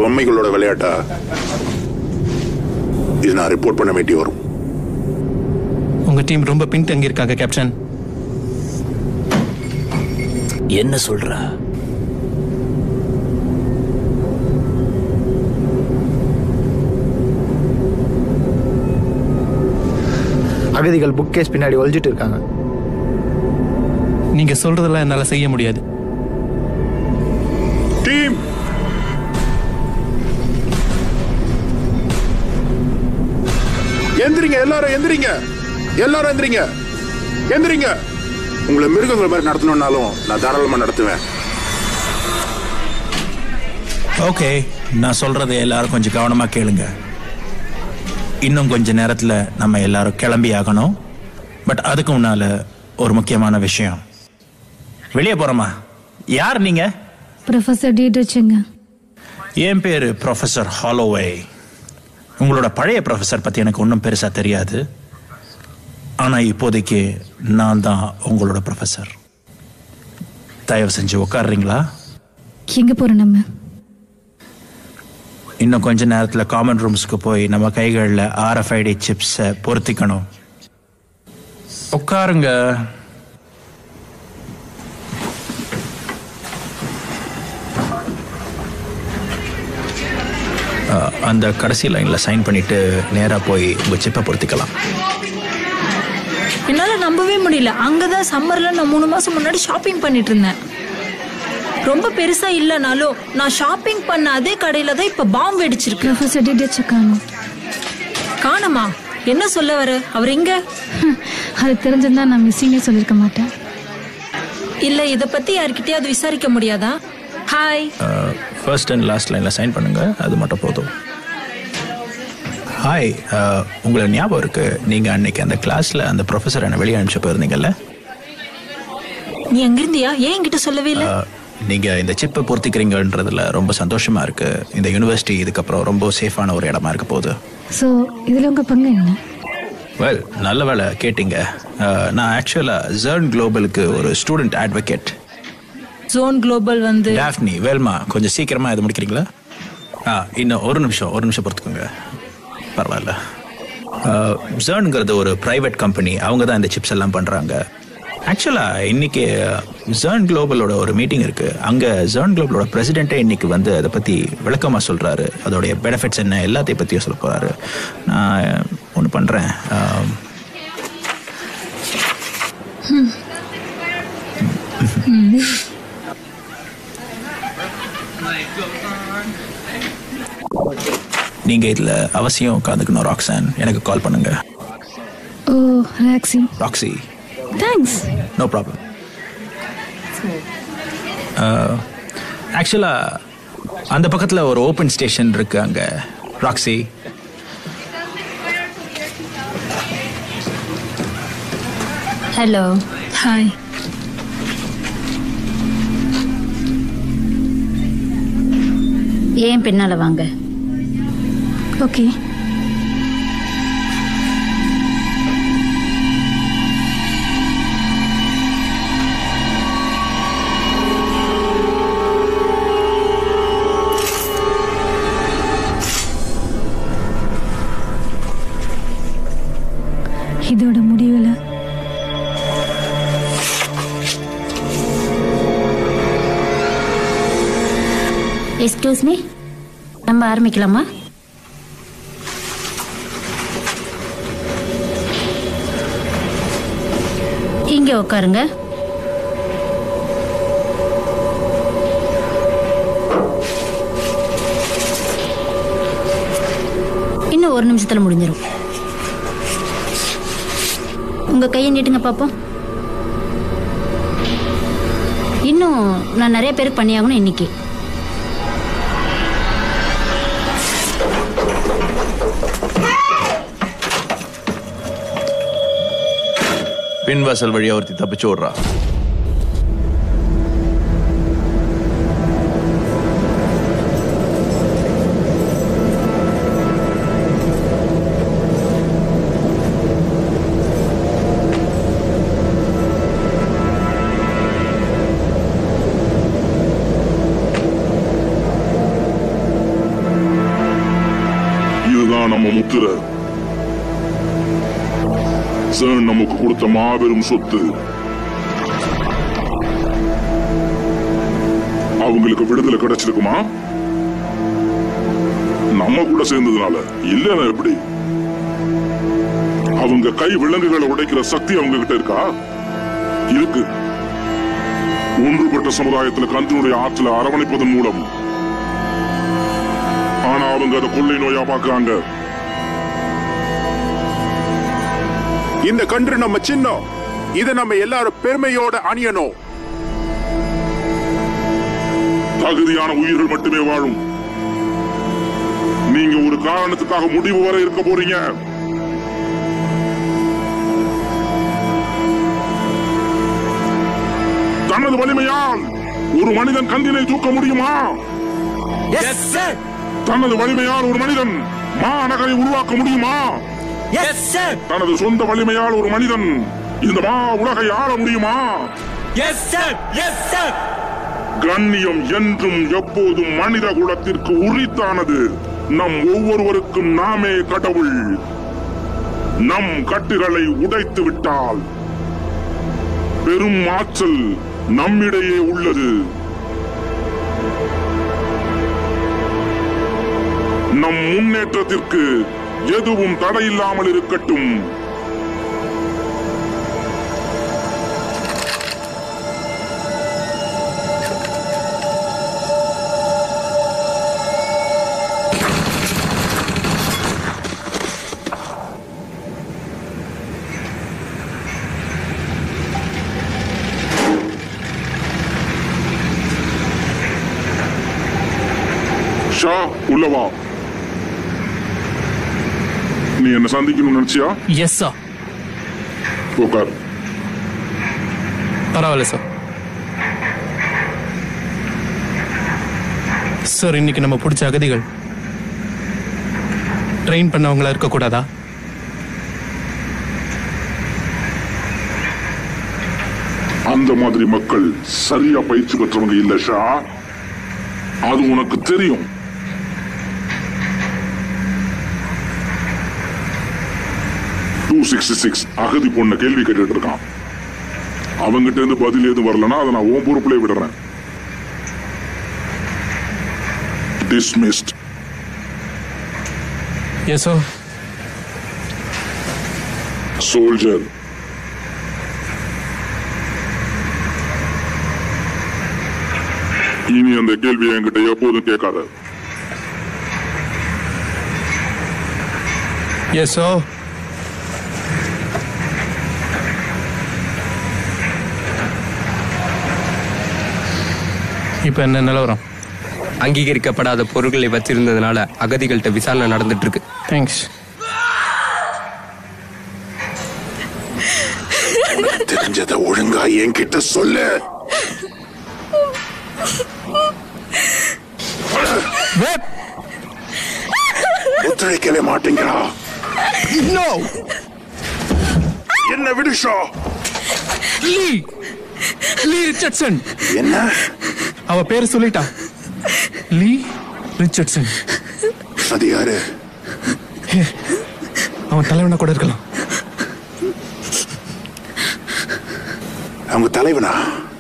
பொம்மைகளோட விளையாட்டா? இது நான் ரிப்போர்ட் பண்ண வேண்டி வரும். உங்க டீம் ரொம்ப பின்தங்கி இருக்காங்க கேப்டன். என்ன சொல்ற? அகதிகள் புக் கேஸ் பின்னாடி ஒளிஞ்சிட்டு இருக்காங்க. நீங்க சொல்றதெல்லாம் என்னால செய்ய முடியாது. டீம் எந்திரிங்க, எல்லாரும் எந்திரிங்க, எல்லாரும் எந்திரிங்க, எந்திரிங்க. உங்களை மிருகங்கள் மாதிரி நடத்தணும்னாலும் நான் தாராளமா நடத்துவேன். ஓகே, நான் சொல்றதை எல்லாரும் கொஞ்சம் கவனமா கேளுங்க. இன்னும் கொஞ்ச நேரத்துல நம்ம எல்லாரும் கிளம்பி ஆகணும். பட் அதுக்கு முன்னால ஒரு முக்கியமான விஷயம். வெளியே போறோமா? யார் நீங்க? ப்ரொஃபசர் டீட்ரிச்சுங்க. என் பேரு ப்ரொஃபசர் ஹாலோவே. உங்களோட பழைய ப்ரொஃபசர் பத்தி எனக்கு ஒன்றும் பெருசா தெரியாது. ஆனா இப்போதைக்கு நான் தான் உங்களோட ப்ரொஃபசர். தயவு செஞ்சு உட்காடுறீங்களா? எங்க போறோம் நம்ம? இன்னும் கொஞ்ச நேரத்தில் காமன் ரூம்ஸ்க்கு போய் நம்ம கைகளில் ஆர்எஃப்ஐடி சிப்ஸை பொருத்திக்கணும். உட்காருங்க. அந்த கடைசி லைன்ல சைன் பண்ணிட்டு நேரா போய் உங்க சிப்பை பொருத்திக்கலாம். என்னால நம்பவே முடியல. அங்கதான் சம்மர்ல நான் மூணு மாசம் முன்னாடி ஷாப்பிங் பண்ணிட்டு இருந்தேன். ரொம்ப பெருசா இல்லனாலும் நான் ஷாப்பிங் பண்ண அதே கடையில தான் இப்ப பாம்பு வெடிச்சிருக்கு. ப்ரொஃபசர் டீட்ரிச் காணோம். காணமா? என்ன சொல்ல வர? அவர் எங்க? அது தெரிஞ்சிருந்தா நான் மிஸ்ஸிங்கே சொல்லிருக்க மாட்டேன். இல்ல இத பத்தி யார்கிட்டயாவது விசாரிக்க முடியாதா? ஹாய். ஃபர்ஸ்ட் அண்ட் லாஸ்ட் லைன்ல சைன் பண்ணுங்க, அது மட்டும் போதும். ஹாய், உங்களை ஞாபகம் இருக்கு, நீங்க அன்னைக்கு அந்த கிளாஸ்ல அந்த ப்ரொஃபசர் என்ன வெளியே அனுப்பிச்சு போயிருந்தீங்கல்ல? நீ எங்க இருந்தியா? ஏன் என்கிட்ட சொல்லவே இல்லை? நீங்க இந்த சிப்பை பொருத்திக்கிறீங்கன்றதுல ரொம்ப சந்தோஷமா இருக்கு. இந்த யூனிவர்சிட்டி இதுக்கப்புறம் ரொம்ப சேஃபான ஒரு இடமா இருக்க போகுது. ஸோ இதில் உங்கள் பங்கு என்ன? வெல், நல்ல வேலை கேட்டீங்க. நான் ஆக்சுவலா ஜர்ன் குளோபலுக்கு ஒரு ஸ்டூடெண்ட் அட்வொகேட். ஜோன் குளோபல் வந்து டாஃப்னி, வேல்மா, கொஞ்சம் சீக்கிரமா இது முடிக்கிறீங்களா? ஆ இன்னும் ஒரு நிமிஷம் ஒரு நிமிஷம் பொறுத்துக்கோங்க. பரவாயில்ல. ஜர்ன்ங்கிறது ஒரு பிரைவேட் கம்பெனி. அவங்க தான் இந்த சிப்ஸ் எல்லாம் பண்றாங்க. ஆக்சுவலா இன்னைக்கு ஜர்ன் குளோபலோட ஒரு மீட்டிங் இருக்கு. அங்க ஜர்ன் குளோபலோட பிரசிடென்ட்டே இன்னைக்கு வந்து அதை பத்தி விளக்கமா சொல்றாரு. அதோடைய பெனிஃபிட்ஸ் என்ன எல்லாத்தையும் பத்தியும் சொல்ல போறாரு. நான் ஒன்று பண்றேன். நீங்க இதுல அவசியம் உட்காந்துக்கணும் ராக்ஸான். எனக்கு கால் பண்ணுங்க. Oh Roxy. Roxy. Thanks. No problem. Actually அந்த பக்கத்தில் ஒரு ஓப்பன் ஸ்டேஷன் இருக்கு அங்க. ராக்ஸி. ஹலோ. ஹாய். ஏன் பின்னால வாங்க. ஓகே. இதோட முடிவில் எக்ஸ்கியூஸ் மீ, நம்ம ஆரம்பிக்கலாமா? இங்க உட்காருங்க. இன்னும் ஒரு நிமிஷத்துல முடிஞ்சிடும். உங்க கையை நீட்டுங்க பாப்போம். இன்னும் நான் நிறைய பேருக்கு பண்ணியாகணும் இன்னைக்கு. பின்வாசல் வழியா ஒருத்தி தப்பிச்சு ஓடுறா. இதுதான் நம்ம முத்திரை. சர்ன் நமக்கு கொடுத்த மாபெரும் சொத்து. அவங்களுக்கு விடுதலை கிடைச்சிருக்குமா? நம்ம கூட சேர்ந்ததுனால இல்லைன்னா எப்படி? அவங்க கை விலங்குகளை உடைக்கிற சக்தி அவங்க கிட்ட இருக்கா? இருக்கு. ஒன்றுபட்ட சமுதாயத்தில் கன்றினுடைய ஆற்றலை அரவணைப்பதன் மூலம். ஆனா அவங்க அதை கொள்ளை நோயா பாக்குறாங்க. இந்த கன்று நம்ம சின்னம். இதை நம்ம எல்லாரும் பெருமையோட அணியணும். தகுதியான உயிர்கள் மட்டுமே வாழும். நீங்க ஒரு காரணத்துக்காக முடிவு வர இருக்க போறீங்க. தனது வலிமையால் ஒரு மனிதன் கந்தினை தூக்க முடியுமா? தனது வலிமையால் ஒரு மனிதன் மாநகரை உருவாக்க முடியுமா? தனது சொந்த வலிமையால் ஒரு மனிதன் இந்த மா உலகை ஆள முடியுமா? கண்ணியம் என்றும் எப்போதும் மனித குலத்திற்கு உரித்தானது. நம் ஒவ்வொருவருக்கும் நாமே கடவுள். நம் கட்டுகளை உடைத்து விட்டால் பெரும் ஆற்றல் நம்மிடையே உள்ளது. நம் முன்னேற்றத்திற்கு எதுவும் தடையில்லாமல் இருக்கட்டும். ஷா, உள்ளவா. நீ என்ன சந்திக்கணும்னு நினைச்சியா? Yes sir. உட்கார். பரவாயில்ல சார். சார், இன்னைக்கு நம்ம பிடிச்ச அகதிகள் ட்ரெயின் பண்ணவங்களா இருக்கக்கூடாதா? அந்த மாதிரி மக்கள் சரியா பயிற்சி பெற்றவங்க இல்ல ஷா. அது உனக்கு தெரியும். டூ சிக்ஸ்டி சிக்ஸ் அகதி பொண்ண கேள்வி கேட்டுட்டு இருக்கான். அவங்கிட்ட இருந்து பதில் எதுவும் வரலன்னா அதை நான் உன் பொறுப்புலே விடுறேன். Dismissed. Yes, sir. Soldier. இனி அந்த கேள்வி என்கிட்ட எப்போதும் கேட்காத. Yes, sir. இப்ப என்ன நிலவரம்? அங்கீகரிக்கப்படாத பொருட்களை வச்சிருந்ததுனால அகதிகள்கிட்ட விசாரணை நடந்துட்டு இருக்கு. தேங்க்ஸ். தெரிஞ்சதை ஒழுங்கா என்கிட்ட சொல்லு. ஒத்துழைக்கவே மாட்டேங்கிறா. என்ன விடுஷா? லீ லீ ரிச்சர்ட்சன். என்ன? அவ பேரு சொல்லிட்டா. Lee Richardson. அது யாரு? அவன் தலைவனா கூட இருக்கலாம். அவங்க தலைவனா?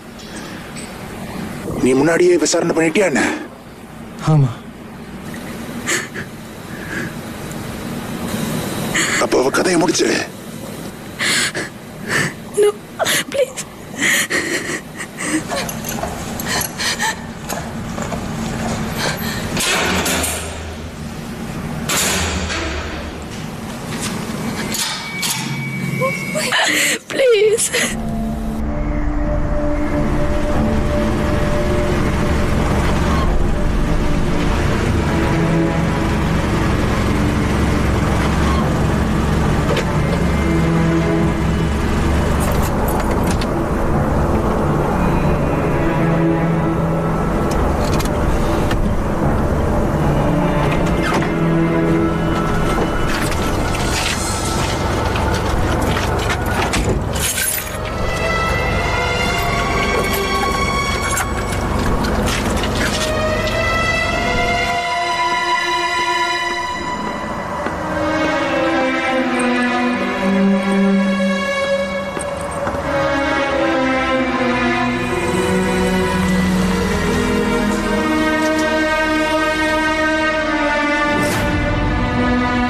நீ முன்னாடியே விசாரணை பண்ணிட்டியா என்ன? ஆமா. அப்ப அவ கதையை முடிச்சு. No, please. Please.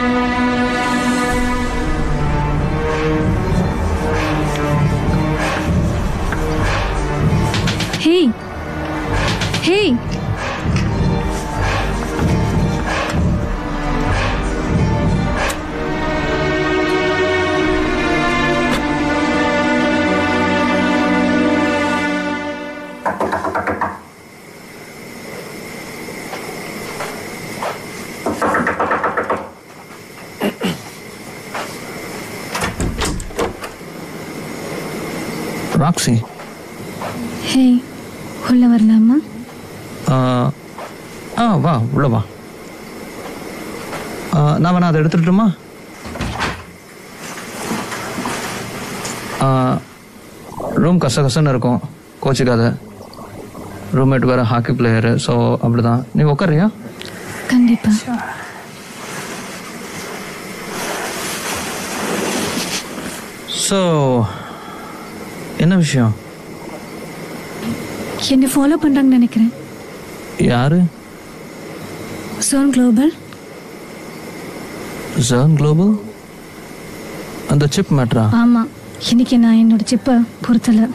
Hey! Hey! Roxy. Hey, உள்ள வரலாமா? ஆ வா, உள்ள வா. நான் வேணா அதை எடுத்துட்டுமா? ரூம் கச கசன்னு இருக்கும், கோச்சிக்காத. ரூம்மேட் வேறு ஹாக்கி பிளேயரு, ஸோ அப்படிதான். நீ உட்காரியா? கண்டிப்பா. ஸோ என்ன விஷயம்? என்னை ஃபாலோ பண்றாங்கன்னு நினைக்கிறேன். யாரு? Zone Global. Zone Global? அந்த சிப் மேட்ரா? ஆமா, இன்னைக்கு நான் என்னோட சிப்பை பொறுத்தல.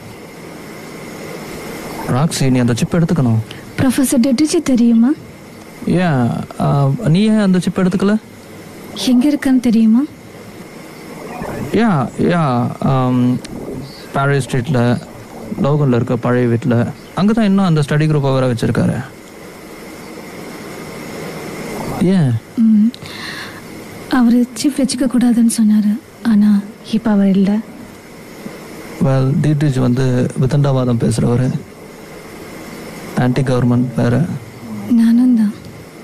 ராக்ஸி, நீ அந்த சிப் எடுத்துக்கணும். ப்ரொஃபசர் டெட்டிச்சி தெரியுமா? ஏன் நீ ஏன் அந்த சிப் எடுத்துக்கல? எங்க இருக்கான்னு தெரியுமா? யா யா பாரிஸ் ஸ்ட்ரீட்டில் லோகனில் இருக்க பழைய வீட்டில். அங்கே தான் இன்னும் அந்த ஸ்டடி குரூப்பை வேற வச்சுருக்காரு. ஏன்? அவர் சிப் வச்சுக்க கூடாதுன்னு சொன்னார், ஆனால் இப்போ அவர் இல்லை. வெல், டிடிஜி வந்து விதண்டாவாதம் பேசுகிறவர், ஆன்டி கவர்மெண்ட் வேறு. நானும் தான்.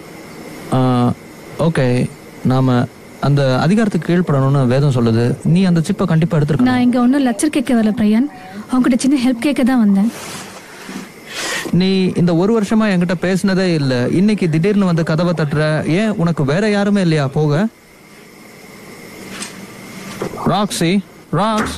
ஓகே, நாம் அந்த அதிகாரத்துக்கு கீழ்ப்படணும்னு வேதம் சொல்லுது. நீ அந்த சிப்பை கண்டிப்பாக எடுத்துருக்க. நான் இங்கே ஒன்றும் லெக்சர் கேட்க வரல பிரையன், அவங்ககிட்ட சின்ன ஹெல்ப் கேட்க தான் வந்தேன். நீ இந்த ஒரு வருஷமா என்கிட்ட பேசினதே இல்லை, இன்னைக்கு திடீர்னு வந்து கதவை தட்டுற. ஏன், உனக்கு வேற யாருமே இல்லையா போக? Roxy, Rox.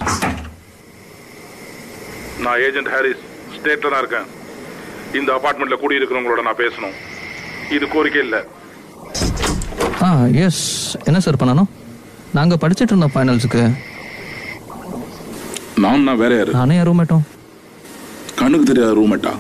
நான் ஏஜென்ட் ஹாரிஸ், ஸ்டேட்ல தான் இருக்கேன். இந்த அபார்ட்மெண்ட்ல கூடி இருக்கிறவங்களோட நான் பேசணும். இது கோரிக்கை இல்லை. ஆ எஸ், என்ன சார் பண்ணணும்? நாங்கள் படிச்சுட்டு இருந்தோம் ஃபைனல்ஸுக்கு. நான் நான் வேற யாரு? நானே என் ரூம்மேட்டும். கண்ணுக்கு தெரியாத ரூம்மேட்டா?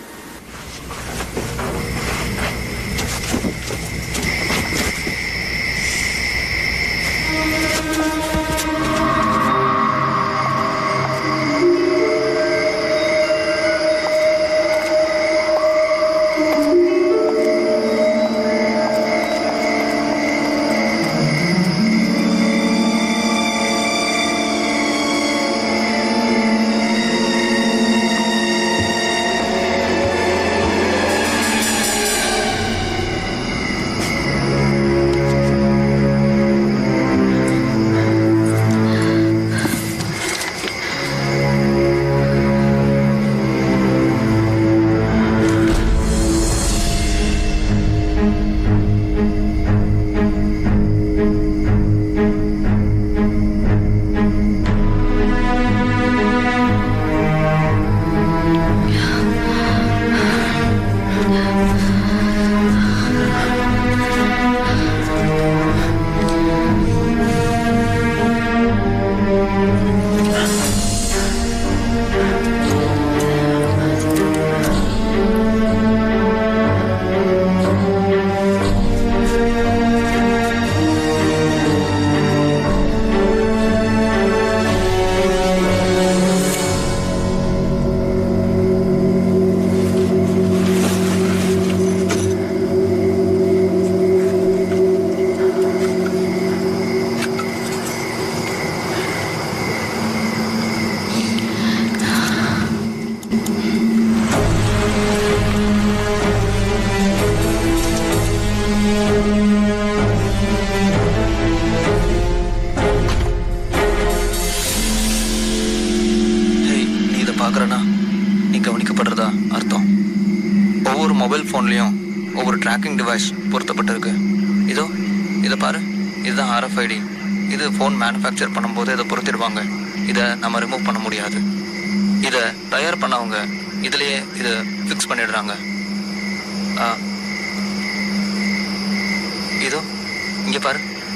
பார்க்குறேன்னா நீ கவனிக்கப்படுறதா அர்த்தம். ஒவ்வொரு மொபைல் ஃபோன்லேயும் ஒவ்வொரு ட்ராக்கிங் டிவைஸ் பொருத்தப்பட்டிருக்கு. இதோ இதை பாரு, இதுதான் ஆர்எஃப்ஐடி. இது ஃபோன் மேனுஃபேக்சர் பண்ணும்போது இதை பொருத்திடுவாங்க. இதை நம்ம ரிமூவ் பண்ண முடியாது. இதை தயார் பண்ணவங்க இதுலேயே இதை ஃபிக்ஸ் பண்ணிடுறாங்க. இதோ இங்கே பாரு,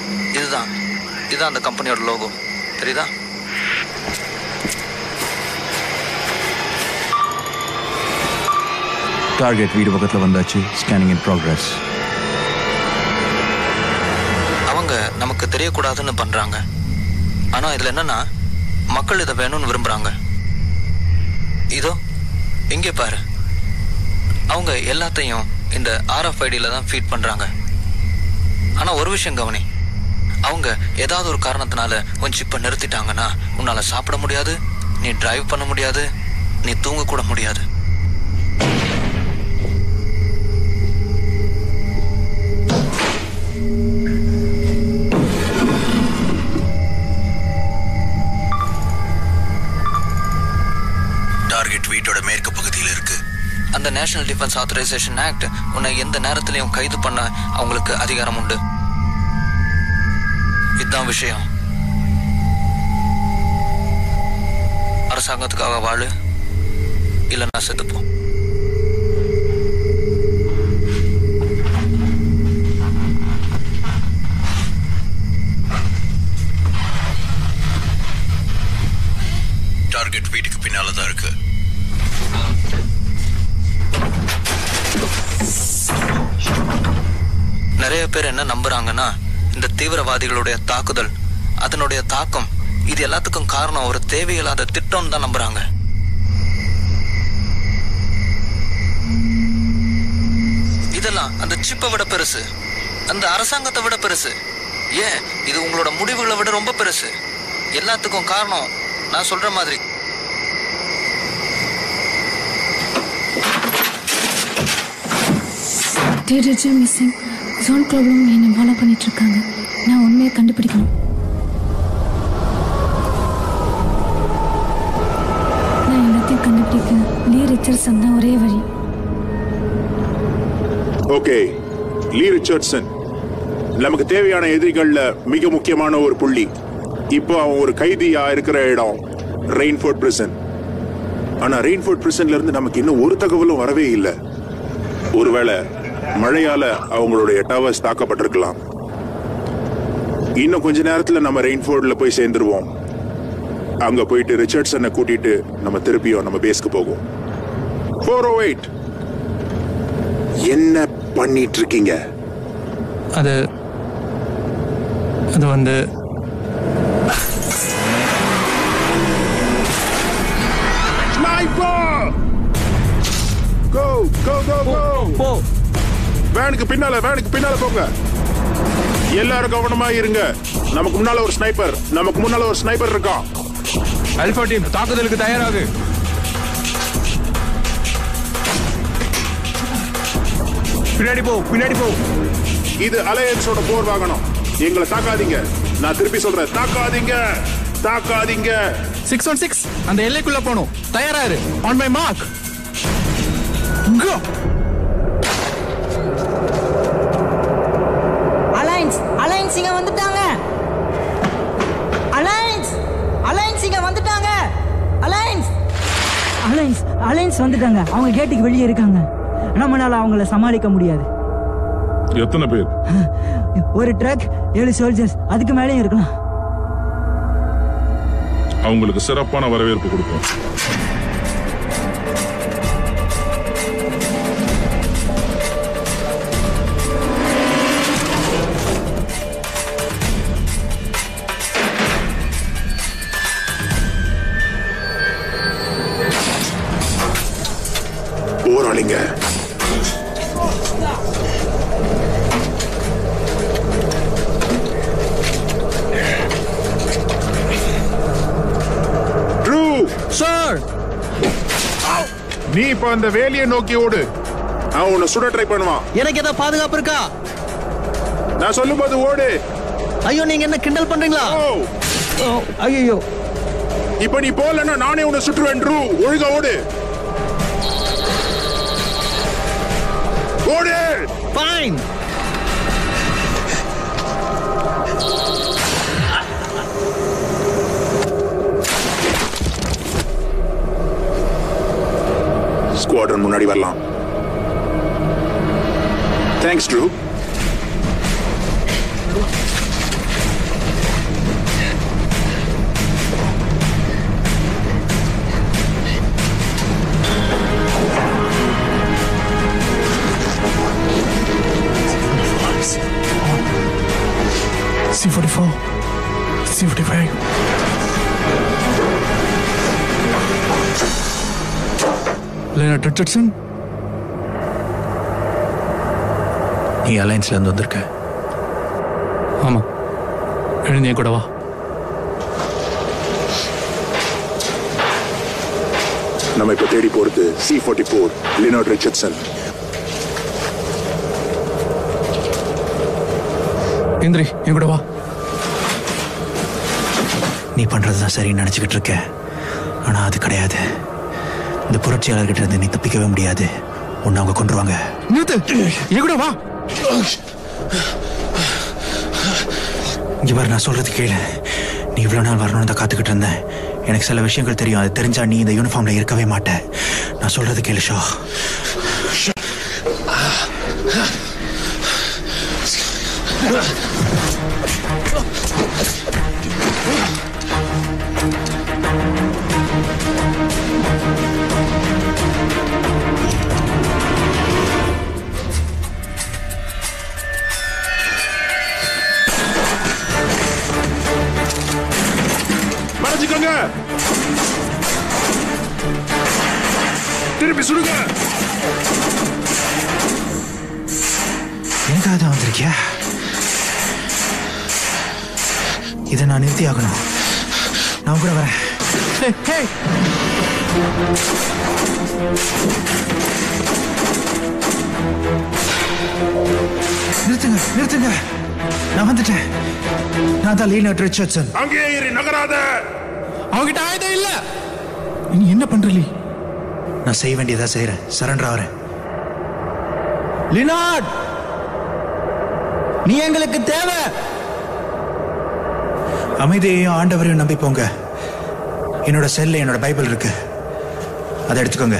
இதுதான் இதுதான் அந்த கம்பெனியோட லோகோ, தெரியுதா? டார்கெட் வீடு பக்கத்தில் வந்தாச்சு. Scanning in progress. அவங்க நமக்கு தெரியக்கூடாதுன்னு பண்றாங்க. ஆனா இதுல என்னன்னா, மக்கள் இதை வேணும்னு விரும்புறாங்க. இதோ இங்கே பாரு, அவங்க எல்லாத்தையும் இந்த ஆர்எஃப்ஐடியில தான் ஃபீட் பண்றாங்க. ஆனா ஒரு விஷயம் கவனி, அவங்க ஏதாவது ஒரு காரணத்தினால உன் சிப்பை நிறுத்திட்டாங்கன்னா உன்னால சாப்பிட முடியாது, நீ டிரைவ் பண்ண முடியாது, நீ தூங்க கூட முடியாது. டார்கெட் வீட்டோட மேற்கு பகுதியில் இருக்கு. அந்த நேஷனல் டிஃபென்ஸ் ஆத்தரைசேஷன் ஆக்ட் உன்னை எந்த நேரத்திலையும் கைது பண்ண அவங்களுக்கு அதிகாரம் உண்டு. இதுதான் விஷயம். அரசாங்கத்துக்காக வாழு, இல்லைன்னா செத்துப்போம். டார்கெட் வீட்டுக்கு பின்னால தான் இருக்கு. நிறைய பேர் என்ன நம்புறாங்கன்னா, இந்த தீவிரவாதிகளுடைய தாக்குதல், அதனுடைய தாக்கம், இது எல்லாத்துக்கும் காரணம் ஒரு தேவையில்லாத திட்டம் தான் நம்புறாங்க. இதெல்லாம் அந்த சிப்பை விட பெருசு, அந்த அரசாங்கத்தை விட பெருசு, ஏன் இது உங்களோட முடிவுகளை விட ரொம்ப பெருசு. எல்லாத்துக்கும் காரணம் நான் சொல்ற மாதிரி. Data missing. ஜோன் ப்ராப்ளம் என்னை ஃபாலோ பண்ணிட்டு இருக்காங்க. நான் உண்மையை கண்டுபிடிக்கணும். நான் எல்லாத்தையும் கண்டுபிடிக்க லீ ரிச்சர்ட்சன் தான் ஒரே வழி. ஓகே, லீ ரிச்சர்ட்சன் நமக்கு தேவையான எதிரிகள்ல மிக முக்கியமான ஒரு புள்ளி. இப்போ அவன் ஒரு கைதியா இருக்கிற இடம் ரெயின்ஃபோர்ட் பிரிசன். ஆனா ரெயின்ஃபோர்ட் பிரிசன்ல இருந்து நமக்கு இன்னும் ஒரு தகவலும் வரவே இல்லை. ஒருவேளை மழையால அவங்களுடைய டவர்ஸ் தாக்கப்பட்டிருக்கலாம். இன்னும் கொஞ்ச நேரத்துல நம்ம ரெயின்ஃபோர்ட்ல போய் சேர்ந்துருவோம். அங்க போயிட்டு ரிச்சர்ட்சனை கூட்டிட்டு நம்ம திருப்பியும் நம்ம பேஸ்க்கு போகும். ஃபோர் ஓ எயிட் என்ன பண்ணிட்டு இருக்கீங்க? அது அது வந்து ஸ்னைப்பர்! கோ கோ கோ கோ போ. வேனுக்கு பின்னால வேனுக்கு பின்னால போங்க. எல்லாரும் கவனமா இருங்க. நமக்கு முன்னால ஒரு ஸ்னைப்பர் நமக்கு முன்னால ஒரு ஸ்னைப்பர் இருக்கான். அல்பா டீம் தாக்குதலுக்கு தயாராகு. பின்னாடி போ பின்னாடி போ. இது அலையன்ஸோட போர் வாகனம். எங்களை தாக்காதீங்க. நான் திருப்பி சொல்றேன், தாக்காதீங்க தாக்காதீங்க. சிக்ஸ் ஒன் சிக்ஸ் அந்த எல்லைக்குள்ள போகணும். தயாராரு. On my mark. Go. Alliance alliance இங்க வந்துட்டாங்க. அலைன்ஸ் அலைன்ஸ் இங்க வந்துட்டாங்க. அலைன்ஸ் அலைன்ஸ் அலைன்ஸ் வந்துட்டாங்க. அவங்க கேட்டுக்கு வெளியே இருக்காங்க. நம்மளால அவங்கள சமாளிக்க முடியாது. எத்தனை பேர்? ஒரு ட்ரக், ஏழு சோல்ஜர்ஸ், அதுக்கு மேலேயும் இருக்கலாம். அவங்களுக்கு சிறப்பான வரவேற்பு கொடுப்போம். போராளிங்க. சார், நீ இப்ப அந்த வேலியை நோக்கி ஓடு. அவன் உன்னை சுட ட்ரை பண்ணுவான். எனக்கு ஏதாவது பாதுகாப்பு இருக்கா? நான் சொல்லும் போது ஓடு. ஐயோ, நீங்க என்ன கிண்டல் பண்றீங்களா? ஐயோ, இப்ப நீ போலன்னா நானே உன்னை சுற்றுவேன். ஒழுங்கா ஓடு. ஓடு. ஃபைன். ஸ்குவாட்ரன் முன்னாடி வரலாம். Thanks Drew. C forty four C forty five லினாட் ரிச்சர்ட்சன், நீ அலைன்ஸ்ல இருந்து வந்திருக்க? ஆமா, எழுந்திய கூட வா. நம்ம இப்ப தேடி போறது சி ஃபார்ட்டி ஃபோர் லினாட் ரிச்சர்ட்சன். இந்திரி, என் கூட வா. நீ பண்றதுதான் சரின்னு நினைச்சுக்கிட்டு இருக்க, ஆனா அது கிடையாது. இந்த புரட்சியாளர்கிட்ட இருந்து நீ தப்பிக்கவே முடியாது. உன்னை அவங்க கொன்றுவாங்க. நிறுத்து, என் கூட வா. இங்க பாரு, நான் சொல்றது கேளு. நீ இவ்வளவு நாள் வரணும்னு தான் காத்துக்கிட்டு இருந்தேன். எனக்கு சில விஷயங்கள் தெரியும். அது தெரிஞ்சா நீ இந்த யூனிஃபார்ம்ல இருக்கவே மாட்ட. நான் சொல்றது கேளு ஷோ. மறைச்சுக்கோங்க, திருப்பி சுடுங்க. எனக்காக தான் வந்திருக்கியா? இதை நான் நிறுத்தி ஆகணும். நான் கூட வரேன். நிறுத்துங்க, நிறுத்துங்க. நான் வந்துட்டேன். நான் தான் லினாட் ரிச்சர்ட்சன். அங்கேயே ஏறி நகராத. அவங்கிட்ட ஆயுதம் இல்ல. நீ என்ன பண்ற லீ? நான் செய்ய வேண்டியதா செய்யறேன். சரண்டர் ஆகிறேன். லினாட், நீ எங்களுக்கு தேவை. அமைதியையும் ஆண்டவரையும் நம்பி போங்க. என்னோட செல்ல என்னோட பைபிள் இருக்கு, அதை எடுத்துக்கோங்க.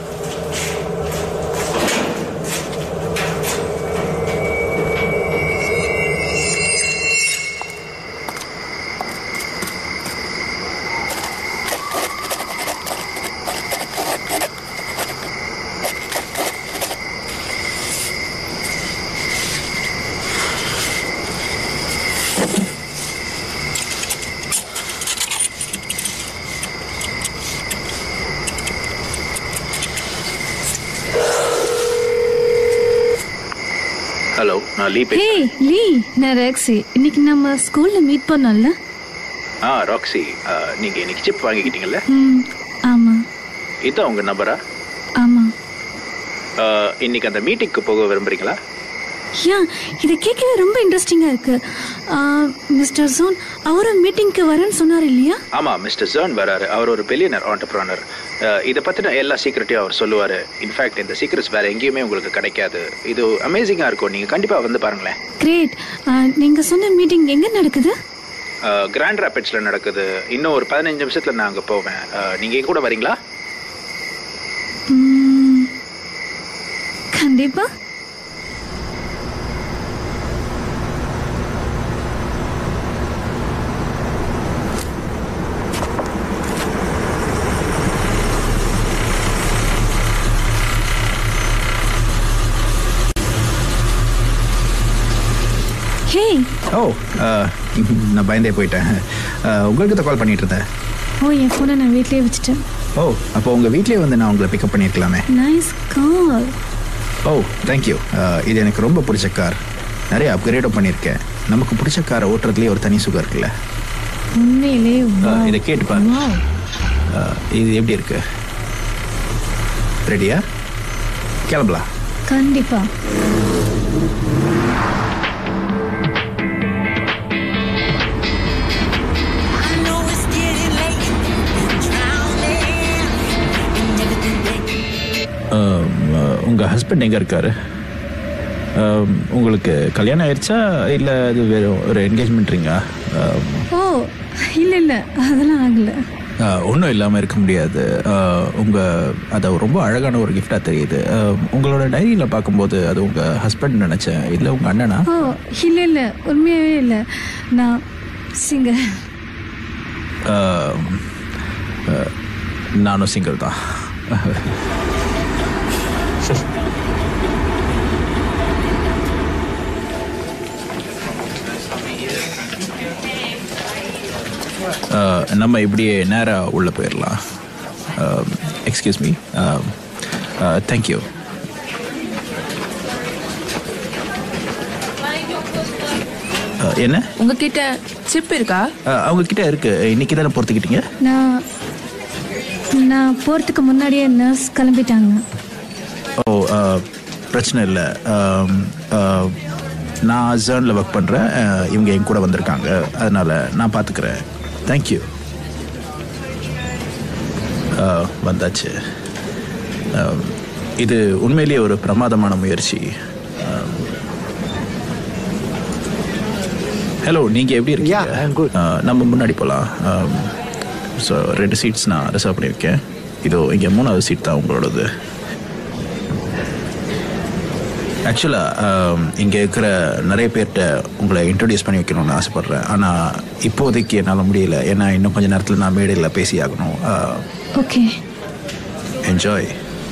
ஹலோ, நான் லீ ஹே லீ, நான் ராக்ஸி. இன்னைக்கு நம்ம ஸ்கூல்ல மீட் பண்ணோம்ல? ஆ ராக்ஸி, நீங்க இன்னைக்கு சிப் வாங்கிக்கிட்டீங்கல்ல? ம், ஆமா. இதான் உங்க நம்பரா? ஆமா. இன்னைக்கு அந்த மீட்டிங்க்கு போக விரும்புறீங்களா? யா, இதை கேட்கவே ரொம்ப இன்ட்ரெஸ்டிங்கா இருக்கு. மிஸ்டர் ஜோன் அவரும் மீட்டிங்க்கு வரேன்னு சொன்னார் இல்லையா? ஆமா, மிஸ்டர் ஜோன் வராரு. அவர் ஒரு பில்லியனர் ஆண்டர்பிரனர். இதை பத்தின எல்லா சீக்கிரட்டையும் அவர் சொல்லுவாரு. இன்ஃபேக்ட் இந்த சீக்கிரட்ஸ் வேற எங்கேயுமே உங்களுக்கு கிடைக்காது. இது அமேசிங்கா இருக்கும். நீங்க கண்டிப்பா வந்து பாருங்களேன். கிரேட். நீங்க சொன்ன மீட்டிங் எங்க நடக்குது? கிராண்ட் ராபிட்ஸ்ல நடக்குது. இன்னும் ஒரு பதினஞ்சு நிமிஷத்துல நான் அங்க போவேன். நீங்க என் கூட வரீங்களா? கண்டிப்பா. ஓ, நான் பயந்தே போயிட்டேன். உங்களுக்கு தான் கால் பண்ணிட்டு இருந்தேன். ஓ, என் ஃபோனை நான் வீட்லயே வச்சுட்டேன். ஓ, அப்போ உங்க வீட்லயே வந்து நான் உங்களை பிக்கப் பண்ணியிருக்கலாமே. Nice call. Oh, thank you. இது எனக்கு ரொம்ப பிடிச்ச கார். நிறைய அப்கிரேடும் பண்ணியிருக்கேன். நமக்கு பிடிச்ச காரை ஓட்டுறதுலேயே ஒரு தனி சுகம் இருக்குல்ல. உண்மையிலே இதை கேட்டு பாருங்க. இது எப்படி இருக்கு? ரெடியா? கிளம்பலாம். கண்டிப்பா. உங்க ஹஸ்பண்ட் எங்க இருக்காரு? உங்களுக்கு கல்யாணம் ஆயிடுச்சா இல்லை அது வெறும் ஒரு என்கேஜ்மெண்ட் ரிங்கா? ஓ இல்ல இல்ல அதெல்லாம் ஆகல. ஒன்றும் இல்லாமல் இருக்க முடியாது. உங்கள் அது ரொம்ப அழகான ஒரு கிஃப்டாக தெரியுது. உங்களோட டைரியில் பார்க்கும்போது அது உங்கள் ஹஸ்பண்ட் நினச்சேன். இல்லை உங்கள் அண்ணனா? ஓ இல்லை இல்லை உண்மையாகவே இல்லை, நான் சிங்கிள். நானும் சிங்கிள் தான். நம்ம இப்படியே நேராக உள்ள போயிடலாம். Excuse me. தேங்க்யூ. என்ன உங்ககிட்ட சிப் இருக்கா? அவங்க கிட்ட இருக்கு. இன்னைக்கு தானே பொறுத்துக்கிட்டீங்க? நான் நான் போகிறதுக்கு முன்னாடியே நர்ஸ் கிளம்பிட்டாங்க. ஓ பிரச்சனை இல்லை. நான் ஜர்னில் ஒர்க் பண்ணுறேன். இவங்க என் கூட வந்திருக்காங்க, அதனால் நான் பார்த்துக்கிறேன். தேங்க்யூ. வந்தாச்சு. இது உண்மையிலேயே ஒரு பிரமாதமான முயற்சி. ஹலோ, நீங்கள் எப்படி இருக்கீங்க? நம்ம முன்னாடி போகலாம். ஸோ ரெண்டு சீட்ஸ் நான் ரிசர்வ் பண்ணியிருக்கேன். இதோ இங்கே மூணாவது சீட் தான் உங்களோடது. ஆக்சுவலாக இங்கே இருக்கிற நிறைய பேர்கிட்ட உங்களை இன்ட்ரடியூஸ் பண்ணி வைக்கணும்னு ஆசைப்பட்றேன். ஆனால் இப்போதைக்கு என்னால் முடியல, ஏன்னா இன்னும் கொஞ்சம் நேரத்தில் நான் மேடையில் பேசி ஆகணும். Okay, enjoy.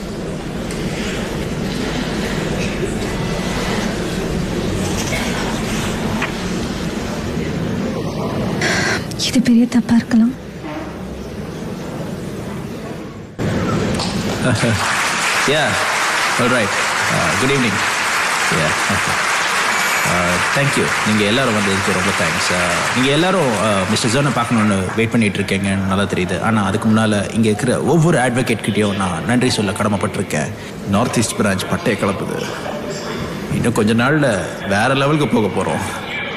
இது பெரிய தப்பாக இருக்கலாம். Yeah, all right. Uh, good evening. Yeah. Uh, thank you. நீங்கள் எல்லாரும் வந்ததுக்கு ரொம்ப தேங்க்ஸ். நீங்கள் எல்லாரும் மிஸ்டர் ஜோனை பார்க்கணுன்னு வெயிட் பண்ணிட்டு இருக்கீங்கன்னு நல்லா தெரியுது. ஆனால் அதுக்கு முன்னால் இங்கே இருக்கிற ஒவ்வொரு அட்வொகேட் கிட்டேயும் நான் நன்றி சொல்ல கடமைப்பட்டிருக்கேன். நார்த் ஈஸ்ட் பிரான்ச் பட்டையை கலப்புது. இன்னும் கொஞ்ச நாளில் வேற லெவலுக்கு போக போகிறோம்.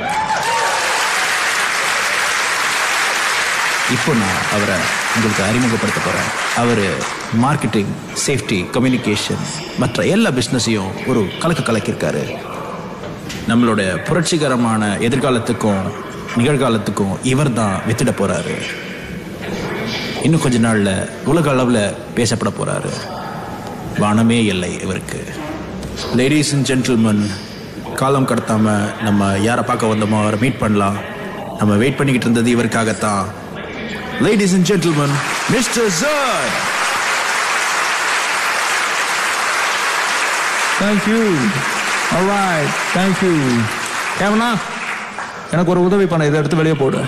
இப்போ நான் அவரை உங்களுக்கு அறிமுகப்படுத்த போகிறேன். அவர் மார்க்கெட்டிங், சேஃப்டி, கம்யூனிகேஷன் மற்ற எல்லா பிஸ்னஸையும் ஒரு கலக்க கலக்கியிருக்காரு. நம்மளோட புரட்சிகரமான எதிர்காலத்துக்கும் நிகழ்காலத்துக்கும் இவர் தான் வித்திட போகிறாரு. இன்னும் கொஞ்ச நாளில் உலக அளவில் பேசப்பட போகிறாரு. வானமே இல்லை இவருக்கு. லேடிஸ் அண்ட் ஜென்டில்மன், காலம் கடத்தாமல் நம்ம யாரை பார்க்க வந்தோமோ அவரை மீட் பண்ணலாம். நம்ம வெயிட் பண்ணிக்கிட்டு இருந்தது இவருக்காகத்தான். Ladies and gentlemen, Mister Zod. Thank you. All right, thank you. கேவனா, எனக்கு ஒரு உதவி பண்ண, இதை எடுத்து வெளியே போடு.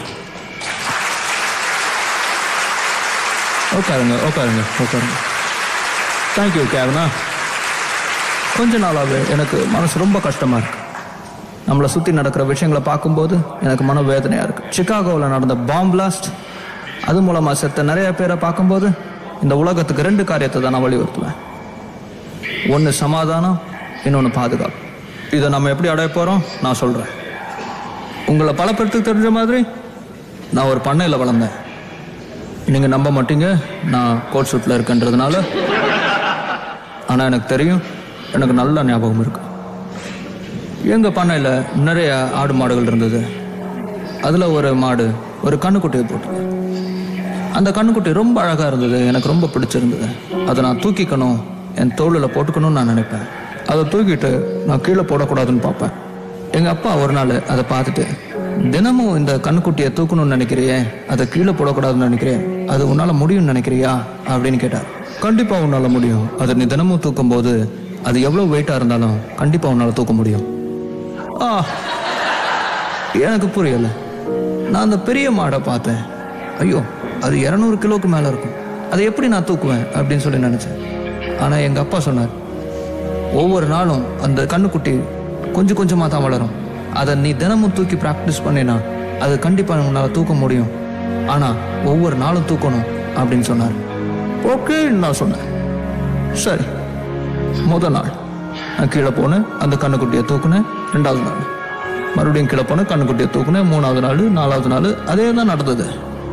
உட்காருங்க உட்காருங்க உட்காருங்க. Thank you Kavanagh. கொஞ்ச நாளாகவே எனக்கு மனசு ரொம்ப கஷ்டமாக இருக்கு. நம்மளை சுற்றி நடக்கிற விஷயங்களை பார்க்கும்போது எனக்கு மன வேதனையாக இருக்குது. சிகாகோவில் நடந்த பாம் பிளாஸ்ட், அது மூலமாக செத்த நிறைய பேரை பார்க்கும்போது இந்த உலகத்துக்கு ரெண்டு காரியத்தை தான் நான் வலியுறுத்துவேன். ஒன்று சமாதானம், இன்னொன்று பாதுகாப்பு. இதை நம்ம எப்படி அடைய போகிறோம் நான் சொல்கிறேன். உங்களை பல பேருக்கு தெரிஞ்ச மாதிரி நான் ஒரு பண்ணையில் வளர்ந்தேன். நீங்கள் நம்ப மாட்டீங்க நான் கோட் சூட்டில் இருக்கேன்றதுனால. ஆனால் எனக்கு தெரியும், எனக்கு நல்ல ஞாபகம் இருக்கு. எங்கள் பண்ணையில் நிறைய ஆடு மாடுகள் இருந்தது. அதில் ஒரு மாடு ஒரு கண்ணுக்குட்டியை போட்டது. அந்த கண்ணுக்குட்டி ரொம்ப அழகாக இருந்தது, எனக்கு ரொம்ப பிடிச்சிருந்தது. அதை நான் தூக்கிக்கணும், என் தோளில் போட்டுக்கணும்னு நான் நினைப்பேன். அதை தூக்கிட்டு நான் கீழே போடக்கூடாதுன்னு பார்ப்பேன். எங்கள் அப்பா ஒரு நாள் அதை பார்த்துட்டு, தினமும் இந்த கண்ணுக்குட்டியை தூக்கணும்னு நினைக்கிறியே, அதை கீழே போடக்கூடாதுன்னு நினைக்கிறேன், அது உன்னால் முடியும்னு நினைக்கிறியா அப்படின்னு கேட்டார். கண்டிப்பாக உன்னால் முடியும். அதை நீ தினமும் தூக்கும் போது அது எவ்வளோ வெயிட்டாக இருந்தாலும் கண்டிப்பாக உன்னால் தூக்க முடியும். ஆ, எனக்கு புரியலை. நான் அந்த பெரிய மாடை பார்த்தேன். ஐயோ, அது இரநூறு கிலோவுக்கு மேலே இருக்கும், அதை எப்படி நான் தூக்குவேன் அப்படின்னு சொல்லி நினச்சேன். ஆனால் எங்கள் அப்பா சொன்னார், ஒவ்வொரு நாளும் அந்த கண்ணுக்குட்டி கொஞ்சம் கொஞ்சமாக தான் வளரும். அதை நீ தினமும் தூக்கி ப்ராக்டிஸ் பண்ணினா அது கண்டிப்பாக உன்னால் தூக்க முடியும். ஆனால் ஒவ்வொரு நாளும் தூக்கணும் அப்படின்னு சொன்னார். ஓகேன்னு நான் சொன்னேன். சரி, முதல் நாள் நான் கீழே போனேன், அந்த கண்ணுக்குட்டியை தூக்குனேன். ரெண்டாவது நாள் மறுபடியும் கீழே போனேன், கண்ணுக்குட்டியை தூக்குனேன். மூணாவது நாள், நாலாவது நாள் அதே தான் நடந்தது.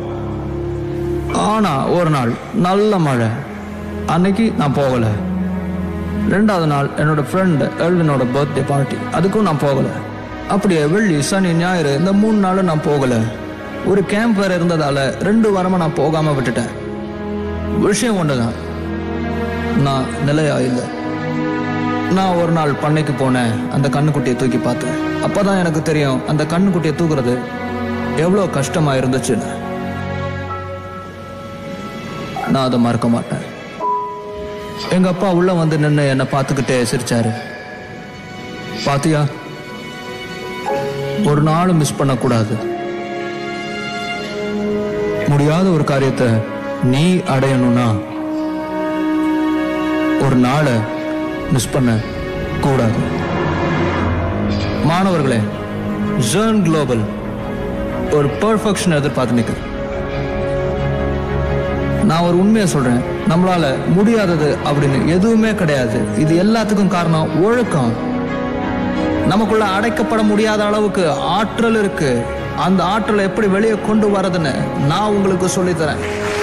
ஆனால் ஒரு நாள் நல்ல மழை, அன்னைக்கு நான் போகலை. ரெண்டாவது நாள் என்னோட ஃப்ரெண்டு எல்வினோட பர்த்டே பார்ட்டி, அதுக்கும் நான் போகலை. அப்படியே வெள்ளி, சனி, ஞாயிறு இந்த மூணு நாளும் நான் போகலை. ஒரு கேம்ப் வேறு இருந்ததால் ரெண்டு வாரமாக நான் போகாமல் விட்டுட்டேன். விஷயம் ஒன்று தான், நான் நிலையா இல்லை. நான் ஒரு நாள் பண்ணைக்கு போனேன், அந்த கண்ணுக்குட்டியை தூக்கி பார்த்தேன். அப்போ தான் எனக்கு தெரியும் அந்த கண்ணுக்குட்டியை தூக்குறது எவ்வளோ கஷ்டமாக இருந்துச்சுன்னு. நான் அதை மறக்க மாட்டேன். எங்கள் அப்பா உள்ளே வந்து நின்று என்னை பார்த்துக்கிட்டே சிரிச்சாரு. பாத்தியா, ஒரு நாள் மிஸ் பண்ணக்கூடாது. முடியாத ஒரு காரியத்தை நீ அடையணும்னா ஒரு நாளை மிஸ் பண்ண கூடாது. மாணவர்களே, ஜெர்ன் குளோபல் ஒரு பெர்ஃபெக்ஷன் எதிர்பார்த்து நிற்குது. நான் ஒரு உண்மையை சொல்றேன், நம்மளால முடியாதது அப்படின்னு எதுவுமே கிடையாது. இது எல்லாத்துக்கும் காரணம் ஒழுக்கம். நமக்குள்ள அடைக்கப்பட முடியாத அளவுக்கு ஆற்றல் இருக்கு. அந்த ஆற்றலை எப்படி வெளியே கொண்டு வரதுன்னு நான் உங்களுக்கு சொல்லித்தரேன்.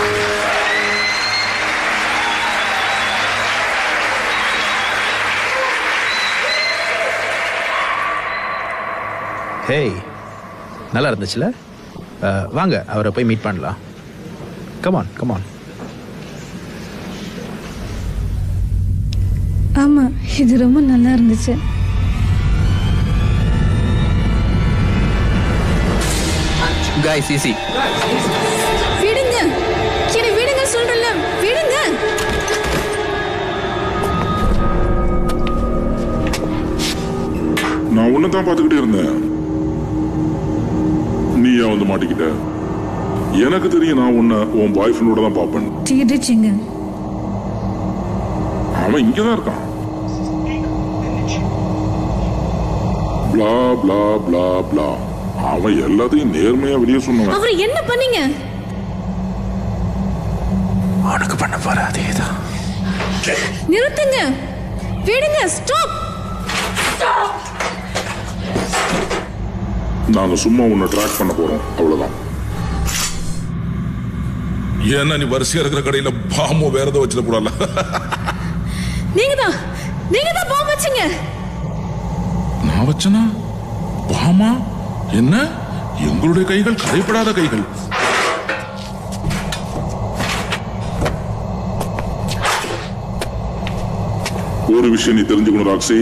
ஹேய், நல்லா இருந்துச்சுல? அஹ், வாங்க அவரை போய் மீட் பண்ணலாம். Come on come on. ஆமா, இது ரொம்ப நல்லா இருந்துச்சு. guys easy. விடுங்க, என்னை விடுங்க சொல்றல, விடுங்க. நான் உன்னதான் பார்த்துக்கிட்டே இருந்தேன். நீயா வந்து மாட்டிக்கிட்ட. எனக்கு தெரியும், நான் உன்னை உன் பாய் ஃப்ரெண்டோட தான் பார்ப்பேன். தீடிச்சிங்க. அவன் இங்கதான் இருக்கான். பிளா பிளா பிளா பிளா. அவன் எல்லாத்தையும் நேர்மையா வெளியே சொன்னவன். அவர் என்ன பண்ணீங்க? அவனுக்கு பண்ண போற அதேதான். நிறுத்துங்க, விடுங்க, ஸ்டாப். நாங்க சும்மா உன்னை ட்ராக் பண்ண போறோம், அவ்வளவுதான். ஏன்னா நீ வரிசையா இருக்கிற கடையில பாம்போ வேற ஏதோ வச்சிட கூடாது. நீங்க தான் நீங்க தான் பாம்பு வச்சீங்க. நான் வச்சனா? பாமா? என்ன? எங்களுடைய கைகள் கரைப்படாத கைகள். ஒரு விஷயம் நீ தெரிஞ்சுக்கணும் ராக்ஸி.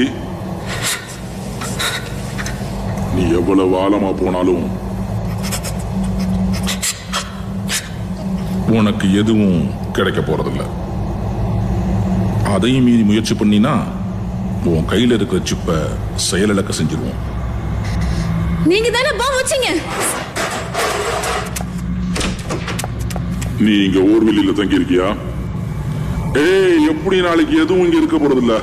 நீ எவ்வளவு ஆழமா போனாலும் உனக்கு எதுவும் கிடைக்க போறதில்ல. அதையும் மீறி முயற்சி பண்ணினா உன் கையில இருக்கிற சிப்ப செயலிழக்க செஞ்சிருவோம். நீங்க தானே பாம்பு வச்சீங்க. நீ இங்க ஊர்வெளியில தங்கி இருக்கியா? ஏய், எப்படி நாளைக்கு எதுவும் இங்க இருக்க போறதில்ல.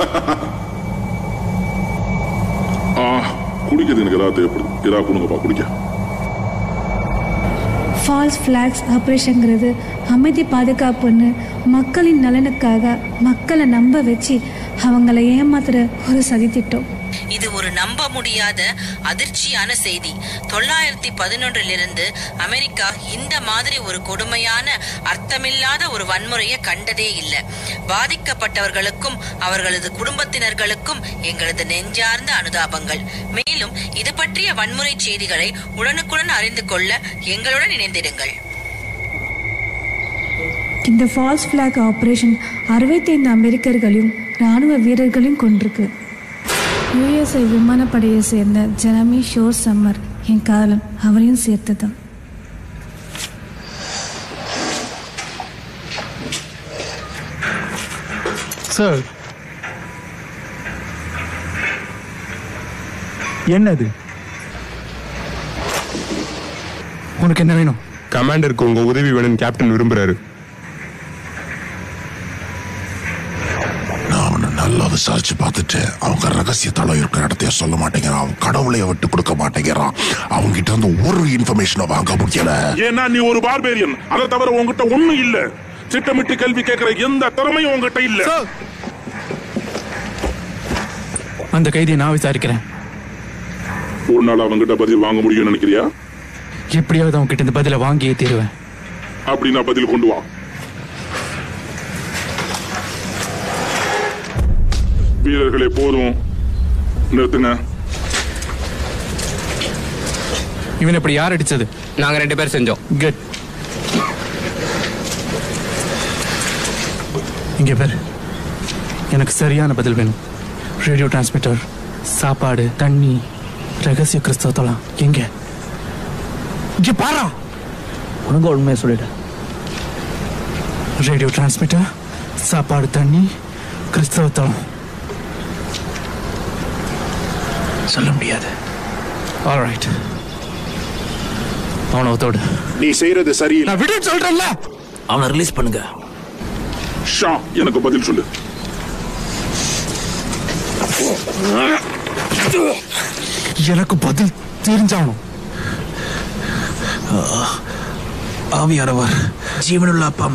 ஆ, குடிக்கிறது எனக்கு ஏதாவது தேவைப்படுது. ஏதாவது கொடுங்கப்பா குடிக்க. ஃபால்ஸ் ஃபிளாக்ஸ் ஆப்ரேஷன்ங்கிறது அமைதி பாதுகாப்புன்னு மக்களின் நலனுக்காக மக்களை நம்ப வச்சு அவங்கள ஏமாத்துற ஒரு சதித்திட்டம். இது ஒரு நம்ப முடியாத அதிர்ச்சியான செய்தி. தொள்ளாயிரத்தி பதினொன்றிலிருந்து அமெரிக்கா இந்த மாதிரி ஒரு கொடுமையான அர்த்தமில்லாத ஒரு வன்முறையை கண்டதே இல்லை. பாதிக்கப்பட்டவர்களுக்கும் அவர்களது குடும்பத்தினர்களுக்கும் எங்களது நெஞ்சார்ந்த அனுதாபங்கள். மேலும் இது பற்றிய வன்முறை செய்திகளை உடனுக்குடன் அறிந்து கொள்ள எங்களுடன் இணைந்திடுங்கள். இந்த ஃபால்ஸ் ஃபிளாக் ஆபரேஷன் அறுபத்தைந்து அமெரிக்கர்களையும் ராணுவ வீரர்களையும் கொண்டிருக்கு. யுஎஸ்ஏ விமானப்படையை சேர்ந்த ஜெரமி ஷோர் சம்மர் என் காதலன், அவரையும் சேர்த்துதான். சார், என்னது? உனக்கு என்ன வேணும்? கமாண்டருக்கு உங்க உதவி வேணும் கேப்டன் விரும்புறாரு. நல்லா விசாரிச்சு பார்த்துட்டு அவங்க ரகசிய தளம் இருக்கிற இடத்தைய சொல்ல மாட்டேங்கிறான். அவன் கடவுளைய விட்டு கொடுக்க மாட்டேங்கிறான். அவங்க கிட்ட இருந்து ஒரு இன்ஃபர்மேஷனை வாங்க முடியல. ஏன்னா நீ ஒரு பார்பேரியன். அதை தவிர உங்ககிட்ட ஒண்ணும் இல்ல. திட்டமிட்டு கேள்வி கேட்கிற எந்த திறமையும் உங்ககிட்ட இல்ல. அந்த கைதியை நான் விசாரிக்கிறேன். ஒரு நாள் அவங்கிட்ட பதில் வாங்க முடியும் நினைக்கிறியா? எப்படியாவது அவங்க கிட்ட இந்த பதில வாங்கியே தீருவேன். அப்படி நான் பதில் கொண்டு வா. வீரர்களே, போதும், நிறுத்துங்க. இவன் இப்படி யார் அடிச்சது? நாங்க ரெண்டு பேர் செஞ்சோம். குட். இங்க பேர் எனக்கு சரியான பதில் வேணும். ரேடியோ டிரான்ஸ்மிட்டர், சாப்பாடு, தண்ணி, ரகசிய கிறிஸ்தவத்தலாம் எங்க? இங்க பாரா. உனக்கு உண்மையை சொல்லிடு. ரேடியோ டிரான்ஸ்மிட்டர், சாப்பாடு, தண்ணி, கிறிஸ்தவத்தலம். சொல்ல முடியாது. ஆல்ரைட். அவனை ஒத்தோடு. நீ செய்யறது சரியில்லை. நான் விட சொல்றேன்ல. அவனை ரிலீஸ் பண்ணுங்க. ஷா, எனக்கு பதில் சொல்லு. எனக்கு பதில் தெரிஞ்சாகணும். ஆவியானவர், ஜீவனுள்ள அப்பம்.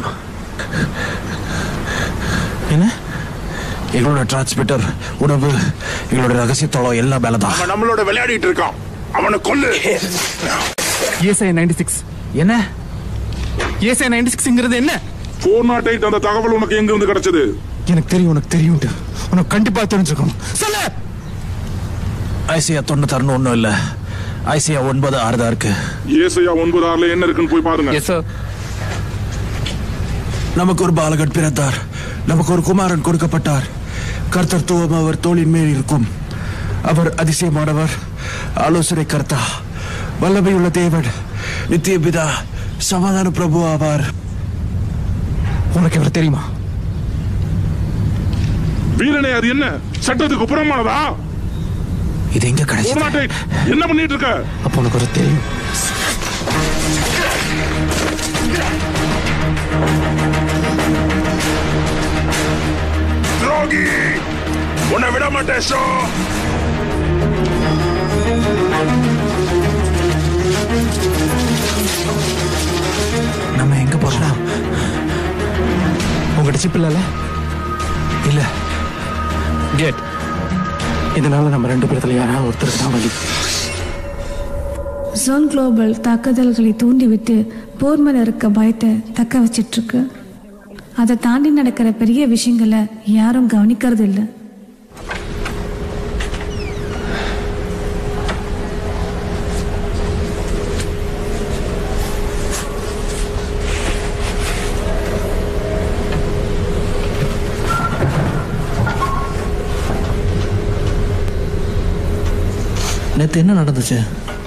என்ன? எங்களோட டிரான்ஸ்மிட்டர், உணவு, எங்களோட ரகசியத்தோളം எல்லாம் மேலதான். அவன் நம்மளோட விளையாடிட்டு இருக்கான். அவனை கொல்லு. ஏசை நைன்டி சிக்ஸ் என்ன? ஏசை நைன்டி சிக்ஸ்ங்கிறது என்ன? போர் நாட் எயிட் அந்த தகவல் உனக்கு எங்க இருந்து கிடைச்சது? எனக்கு தெரியும், உனக்கு தெரியும். உனக்கு கண்டிப்பா தெரிஞ்சுக்கணும். சொல்லு. ஐசியா தொண்ணூத்தாறு ஒண்ணும் இல்ல. ஐசியா ஒன்பது ஆறு தான் இருக்கு. ஏசையா ஒன்பது ஆறுல என்ன இருக்குன்னு போய் பாருங்க. நமக்கு ஒரு பாலகன் பிறந்தார், நமக்கு ஒரு குமாரன் கொடுக்கப்பட்டார். கர்த்தத்துவம் அவர் தோளின் மேல் இருக்கும். அவர் அதிசயமானவர், ஆலோசனை கர்த்தா, வல்லமையுள்ள தேவன், நித்திய பிதா, சமாதான பிரபு ஆவார். உனக்கு இவர் தெரியுமா? வீரனே, அது என்ன சட்டத்துக்கு புறமானதா? இது எங்க கிடைச்சது? என்ன பண்ணிட்டு இருக்க? அப்ப உனக்கு ஒரு தெரியும். துரோகி, உன்னை விட மாட்டேன். ஷோ, நம்ம எங்க போறோம்? உங்ககிட்ட சிப் இல்ல? இல்ல. கேட். இதனால நம்ம ரெண்டு பேரத்துல யாராவது ஒருத்தருக்கு தான் வழி. ஜோன் குளோபல் தாக்குதல்களை தூண்டிவிட்டு போர் மேல இருக்க பயத்தை தக்க வச்சிட்டு இருக்கு. அதை தாண்டி நடக்கிற பெரிய விஷயங்களை யாரும் கவனிக்கிறது இல்லை. நேற்று என்ன நடந்துச்சு?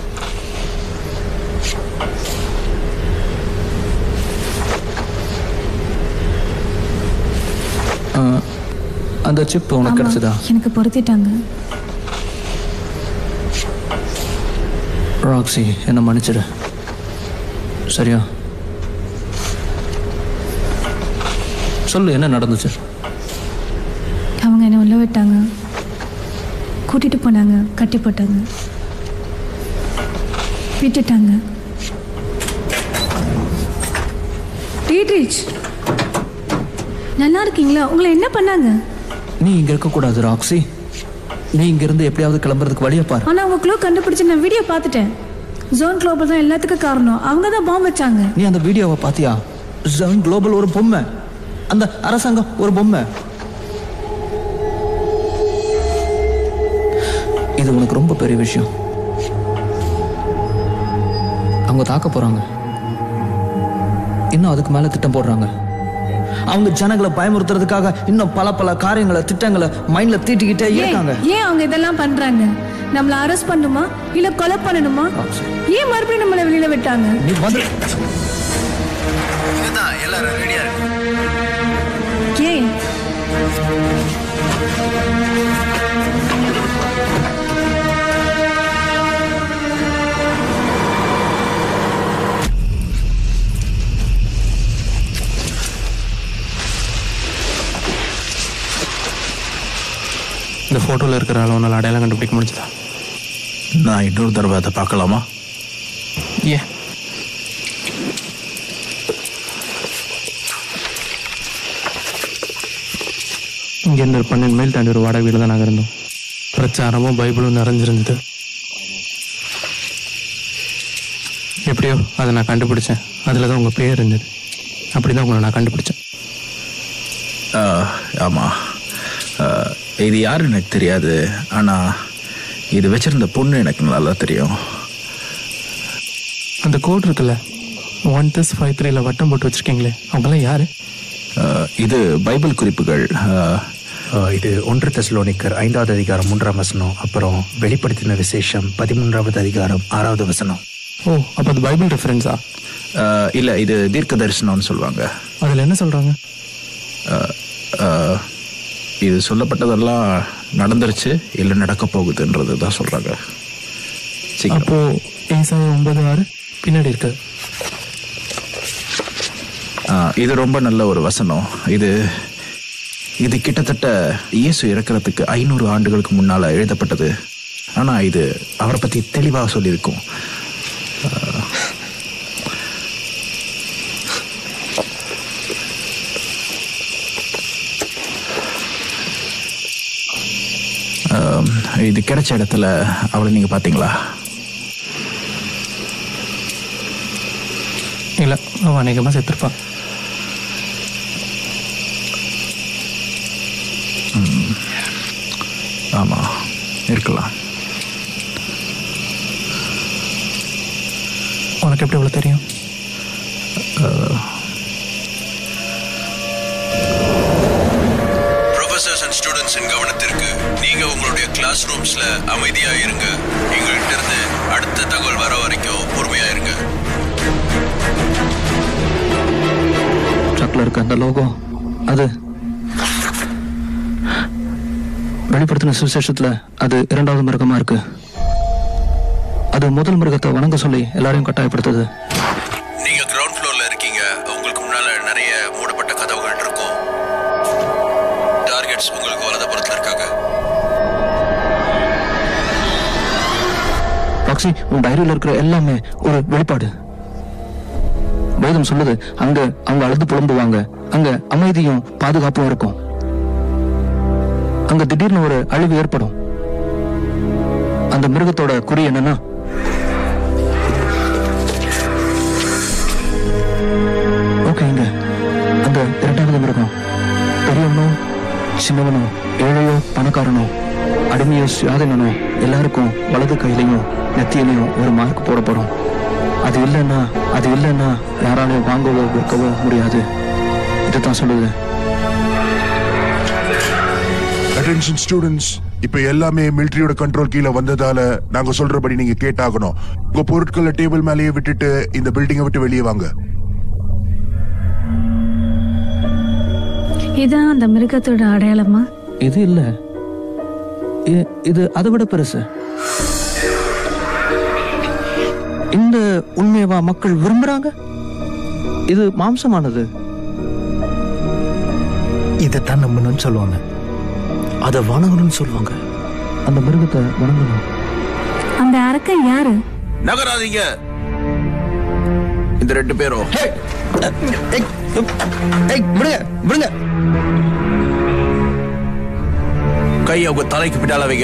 அந்த சிப் உனக்கு கிடைச்சதா? எனக்கு பொருத்திட்டாங்க. ராக்ஸி, என்ன மன்னிச்சிடு. சரியா? சொல்லு, என்ன நடந்துச்சு? அவங்க என்ன உள்ள விட்டாங்க, கூட்டிட்டு போனாங்க, கட்டி போட்டாங்க, விட்டுட்டாங்க. டீட்ரிச், நல்லா இருக்கீங்களா? உங்களை என்ன பண்ணாங்க? நீ இங்க இருக்க கூடாது ராக்ஸி. நீ இங்க இருந்து எப்படியாவது கிளம்புறதுக்கு வழியை பாரு. ஆனா அவங்க க்ளூ கண்டுபிடிச்சு நான் வீடியோ பார்த்துட்டேன். ஜோன் குளோபல் தான் எல்லாத்துக்கும் காரணம். அவங்க தான் பாம்பு வச்சாங்க. நீ அந்த வீடியோவை பாத்தியா? ஜோன் குளோபல் ஒரு பொம்மை, அந்த அரசாங்கம் ஒரு பொம்மை. இது உனக்கு ரொம்ப பெரிய விஷயம். அவங்க தாக்க போறாங்க. இன்னும் அதுக்கு மேல திட்டம் போடுறாங்க. அவங்க ஜனங்களை பயமுறுத்துறதுக்காக இன்னும் பல பல காரியங்களை, திட்டங்களை மைண்ட்ல தீட்டிக்கிட்டே இருக்காங்க. ஏன் அவங்க இதெல்லாம் பண்றாங்க? நம்மள அரெஸ்ட் பண்ணுமா இல்ல கொலை பண்ணணுமா? ஏன் மறுபடியும் நம்மள வெளியில விட்டாங்க? நீ வந்து இதுதான் எல்லாரும் ரெடியா இருக்கு. ஏன்? இந்த ஃபோட்டோவில் இருக்கிற அளவுனால அடையாளம் கண்டுபிடிக்க முடிஞ்சதா? நான் இன்னொரு தடவை அதை பார்க்கலாமா? ஏ இங்கேருந்து ஒரு பன்னெண்டு மைல் தாண்டி ஒரு வாடகை வீடு தான் நாங்கள் இருந்தோம். பிரச்சாரமும் பைபிளும் நிறைஞ்சிருந்தது. எப்படியோ அதை நான் கண்டுபிடிச்சேன். அதில் தான் உங்கள் பேர் இருந்தது. அப்படி தான் உங்களை நான் கண்டுபிடிச்சேன். ஆமாம், இது யாருன்னு எனக்கு தெரியாது. ஆனால் இது வச்சிருந்த பொண்ணு எனக்கு நல்லா தெரியும். அந்த கோட் இருக்குல்ல, ஒன் திஸ் ஃபைவ் த்ரீல வட்டம் போட்டு வச்சிருக்கீங்களே, அவங்களாம் யாரு? இது பைபிள் குறிப்புகள். இது ஒன்று தெசலோனிக்கர் ஐந்தாவது அதிகாரம் மூன்றாம் வசனம், அப்புறம் வெளிப்படுத்தின விசேஷம் பதிமூன்றாவது அதிகாரம் ஆறாவது வசனம். ஓ, அப்போ அது பைபிள் ரெஃபரன்ஸா? இல்லை, இது தீர்க்க தரிசனம்னு சொல்லுவாங்க. அதில் என்ன சொல்கிறாங்க? இது சொல்லப்பட்டதெல்லாம் நடந்துருச்சு, இல்லை நடக்க போகுதுன்றது தான் சொல்கிறாங்க. அப்போ ஏசாயா ஒன்பது ஆறு பின்னாடி இருக்கு. இது ரொம்ப நல்ல ஒரு வசனம். இது இது கிட்டத்தட்ட இயேசு இறக்கிறதுக்கு ஐநூறு ஆண்டுகளுக்கு முன்னால எழுதப்பட்டது. ஆனா இது அவரை பத்தி தெளிவாக சொல்லியிருக்கும். இது கிடைச்ச இடத்துல அவளை நீங்க பாத்தீங்களா? இல்ல, அவன் அநேகமா செத்துருப்பான். ஆமா, இருக்கலாம். உனக்கு எப்படி இவ்வளவு தெரியும்? ப்ரொஃபசர்ஸ் அண்ட் ஸ்டூடெண்ட்ஸின் கவனத்திற்கு, நீங்க உங்களுடைய கிளாஸ் ரூம்ஸ்ல அமைதியா இருங்க. எங்கள்கிட்ட இருந்து அடுத்த தகவல் வர வரைக்கும் பொறுமையா இருங்க. ட்ரக்ல இருக்க அந்த லோகோ, அது வெளிப்படுத்தின சுவிசேஷத்துல அது இரண்டாவது மிருகமா இருக்கு. அது முதல் மிருகத்தை வணங்க சொல்லி எல்லாரையும் கட்டாயப்படுத்துது. நீங்க கிரவுண்ட் ஃப்ளோர்ல இருக்கீங்க. உங்களுக்கு முன்னால நிறைய மூடப்பட்ட கதவுகள் இருக்கும். டார்கெட்ஸ் உங்களுக்கு வலதுபுறத்துல இருக்காங்க. ராக்ஸி, உன் டைரியில இருக்கிற எல்லாமே ஒரு வெளிப்பாடு. வேதம் சொல்லுது, அங்க அவங்க அழுது புலம்புவாங்க, அங்க அமைதியும் பாதுகாப்பும் இருக்கும். அங்க திடீர்னு ஒரு அழிவு ஏற்படும். அந்த மிருகத்தோட குறி என்னன்னா, ஓகே, இங்க அந்த இரண்டாவது மிருகம் பெரியவனோ சின்னவனோ ஏழையோ பணக்காரனோ அடிமையோ சுயாதீனனோ எல்லாருக்கும் வலது கையிலையும் நெத்தியிலையும் ஒரு மார்க் போடப்படும். அது இல்லைன்னா அது இல்லைன்னா யாராலையும் வாங்கவோ விற்கவோ முடியாது. இதுதான் சொல்லுது. அட்டென்ஷன் ஸ்டூடெண்ட்ஸ், இப்ப எல்லாமே மிலிட்டரியோட கண்ட்ரோல் கீழே வந்ததால நாங்க சொல்றபடி நீங்க கேட்டாகணும். உங்க பொருட்களை டேபிள் மேலேயே விட்டுட்டு இந்த பில்டிங்கை விட்டு வெளியே வாங்க. இதான் அந்த மிருகத்தோட அடையாளமா? இது இல்ல, இது அதை விட பெருசு. இந்த உண்மையவா மக்கள் விரும்புறாங்க? இது மாம்சமானது. இதைத்தான் நம்பணும்னு சொல்லுவாங்க, அதை வணங்கணும்னு சொல்லுவாங்க. அந்த மிருகத்தை வணங்கணும். அந்த அரக்கன் யாரு? நகராதீங்க இந்த ரெண்டு பேரும். கை அவங்க தலைக்கு பின்னால வைங்க.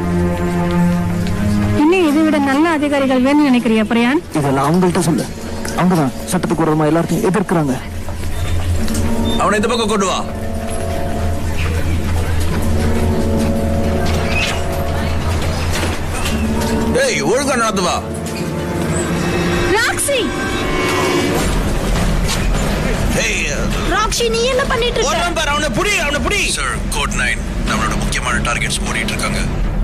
இன்னும் இதை விட நல்ல அதிகாரிகள் வேணும்னு நினைக்கிறியா பிரியான்? இதெல்லாம் அவங்கள்ட்ட சொல்லு. அவங்கதான் சட்டத்துக்கு விரோதமா எல்லாத்தையும் எதிர்க்கிறாங்க. அவனை இந்த பக்கம் கொண்டு வா. டேய், ஒழுங்கா நடந்து வா. ராக்ஸி, டேய் ராக்ஸி, நீ என்ன பண்ணிட்டு இருக்க? ஓடுறான் பாரு, அவனை புடி, அவனை புடி. சார், கோட் நைன், நம்மளோட முக்கியமான டார்கெட்ஸ் ஓடிட்டு இருக்காங்க.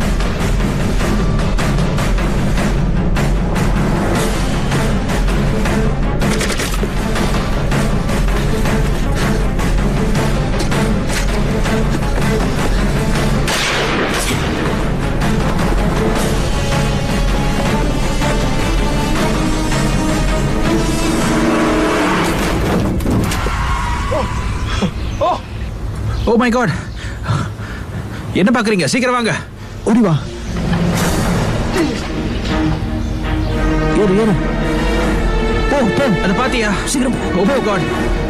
ஓ மை காட், என்ன பாக்குறீங்க? சீக்கிரம் வாங்க, ஓடி வா. ஏறு ஏறு, போ போ. அதை பாத்தியா? சீக்கிரம். ஓ காட்,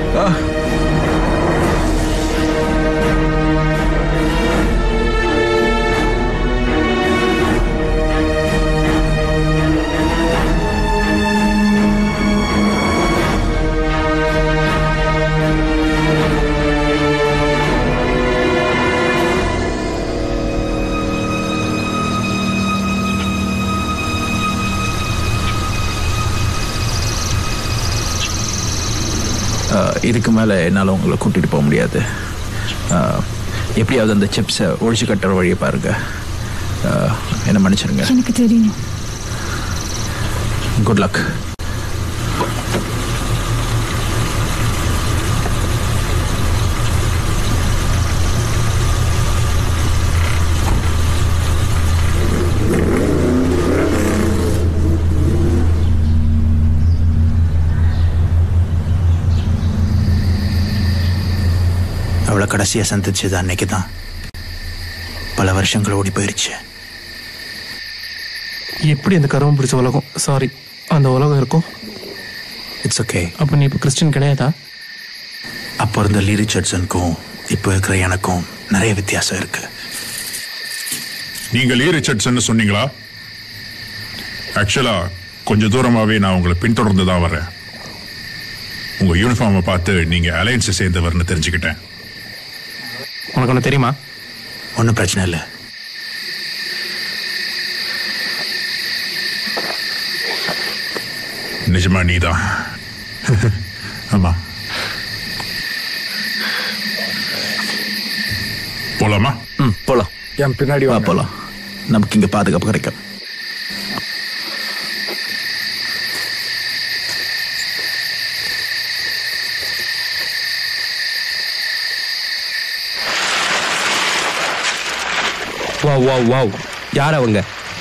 இதுக்கு மேலே என்னால் உங்களை கூட்டிகிட்டு போக முடியாது. எப்படியாவது அந்த சிப்ஸை ஒழிச்சு கட்டுற வழியை பாருங்க. என்ன மன்னிச்சிருங்க. எனக்கு தெரியும். Good luck. உங்களை கடைசியாக சந்திச்சது அன்னைக்கு தான். பல வருஷங்கள் ஓடி போயிருச்சு. எப்படி அந்த கருவம் பிடிச்ச உலகம், சாரி அந்த உலகம் இருக்கும்? It's okay. அப்போ நீ இப்போ கிறிஸ்டின் கிடையாதா? அப்போ இருந்த லீ ரிச்சர்ட்சனுக்கும் இப்போ இருக்கிற எனக்கும் நிறைய வித்தியாசம் இருக்கு. நீங்க லீ ரிச்சர்ட்சன் சொன்னீங்களா? ஆக்சுவலா கொஞ்ச தூரமாவே நான் உங்களை பின்தொடர்ந்து தான் வரேன். உங்க யூனிஃபார்மை பார்த்து நீங்க அலையன்ஸை சேர்ந்தவர்னு தெரிஞ்சுக்கிட்டேன். உனக்கு ஒன்று தெரியுமா? ஒன்றும் பிரச்சனை இல்லை. நிஜமா நீதான்? ஆமா. போலாமா? ம் போலாம். என் பின்னாடி வா. போலாம். நமக்கு இங்க பாதுகாப்பு கிடைக்கும். Wow wow wow. யார் அவங்க?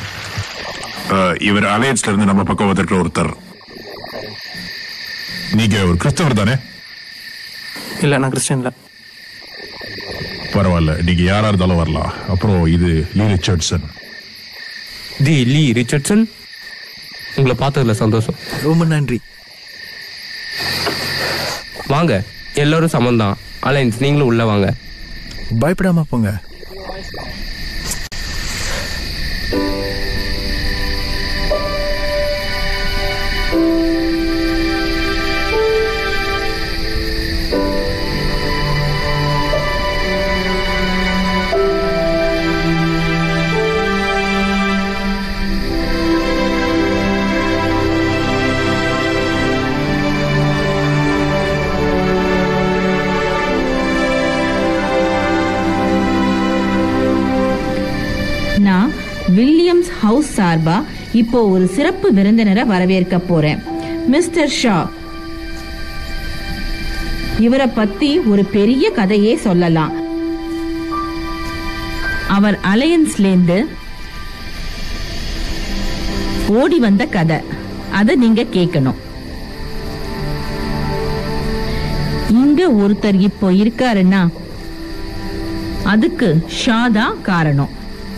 இவர் அலையன்ஸ்ல இருந்து நம்ம பக்கம் வந்திருக்கிற ஒருத்தர். நீங்க ஒரு கிறிஸ்தவர் தானே? இல்லை, நான் கிறிஸ்டியன் இல்லை. பரவாயில்ல, நீங்க யாரா இருந்தாலும் வரலாம். அப்புறம் இது லீ ரிச்சர்ட்சன். தி லீ ரிச்சர்ட்சன், உங்களை பார்த்ததுல சந்தோஷம். ரொம்ப நன்றி. வாங்க, எல்லாரும் சமந்தான். அலைன்ஸ், நீங்களும் உள்ள வாங்க. பயப்படாம போங்க. நான் வில்லியம்ஸ் ஹவுஸ் சார்பா இப்போ ஒரு சிறப்பு விருந்தினரை வரவேற்க போறேன், மிஸ்டர் ஷா. இவரை பத்தி ஒரு பெரிய கதையே சொல்லலாம். அவர் அலையன்ஸ்லேந்து ஓடி வந்த கதை, அதை நீங்க கேட்கணும். இங்க ஒருத்தர் இப்போ இருக்காருன்னா அதுக்கு ஷா தான் காரணம்.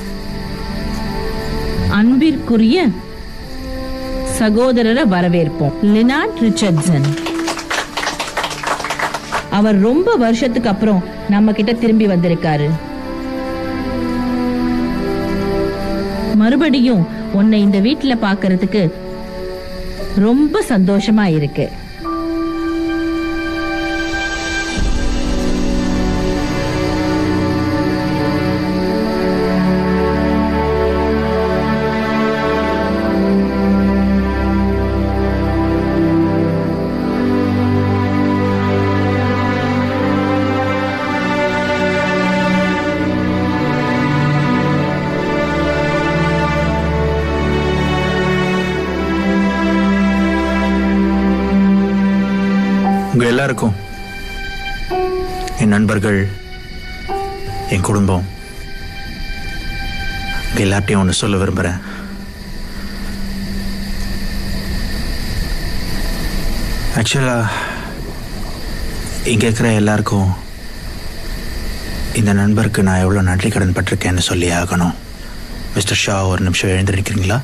அன்பிற்குரிய சகோதரரை வரவேற்போம், லினார்ட் ரிச்சர்ட்சன். அவர் ரொம்ப வருஷத்துக்கு அப்புறம் நம்ம கிட்ட திரும்பி வந்திருக்காரு. மறுபடியும் உன்னை இந்த வீட்டுல பாக்குறதுக்கு ரொம்ப சந்தோஷமா இருக்கு. உங்க எல்லாருக்கும், என் நண்பர்கள், என் குடும்பம், உங்க எல்லார்ட்டையும் ஒன்று சொல்ல விரும்புகிறேன். ஆக்சுவலாக இங்கே இருக்கிற எல்லாருக்கும் இந்த நண்பருக்கு நான் எவ்வளோ நன்றி கடன் பட்டிருக்கேன்னு சொல்லி ஆகணும். மிஸ்டர் ஷா, ஒரு நிமிஷம் எழுந்து நிற்கிறீங்களா?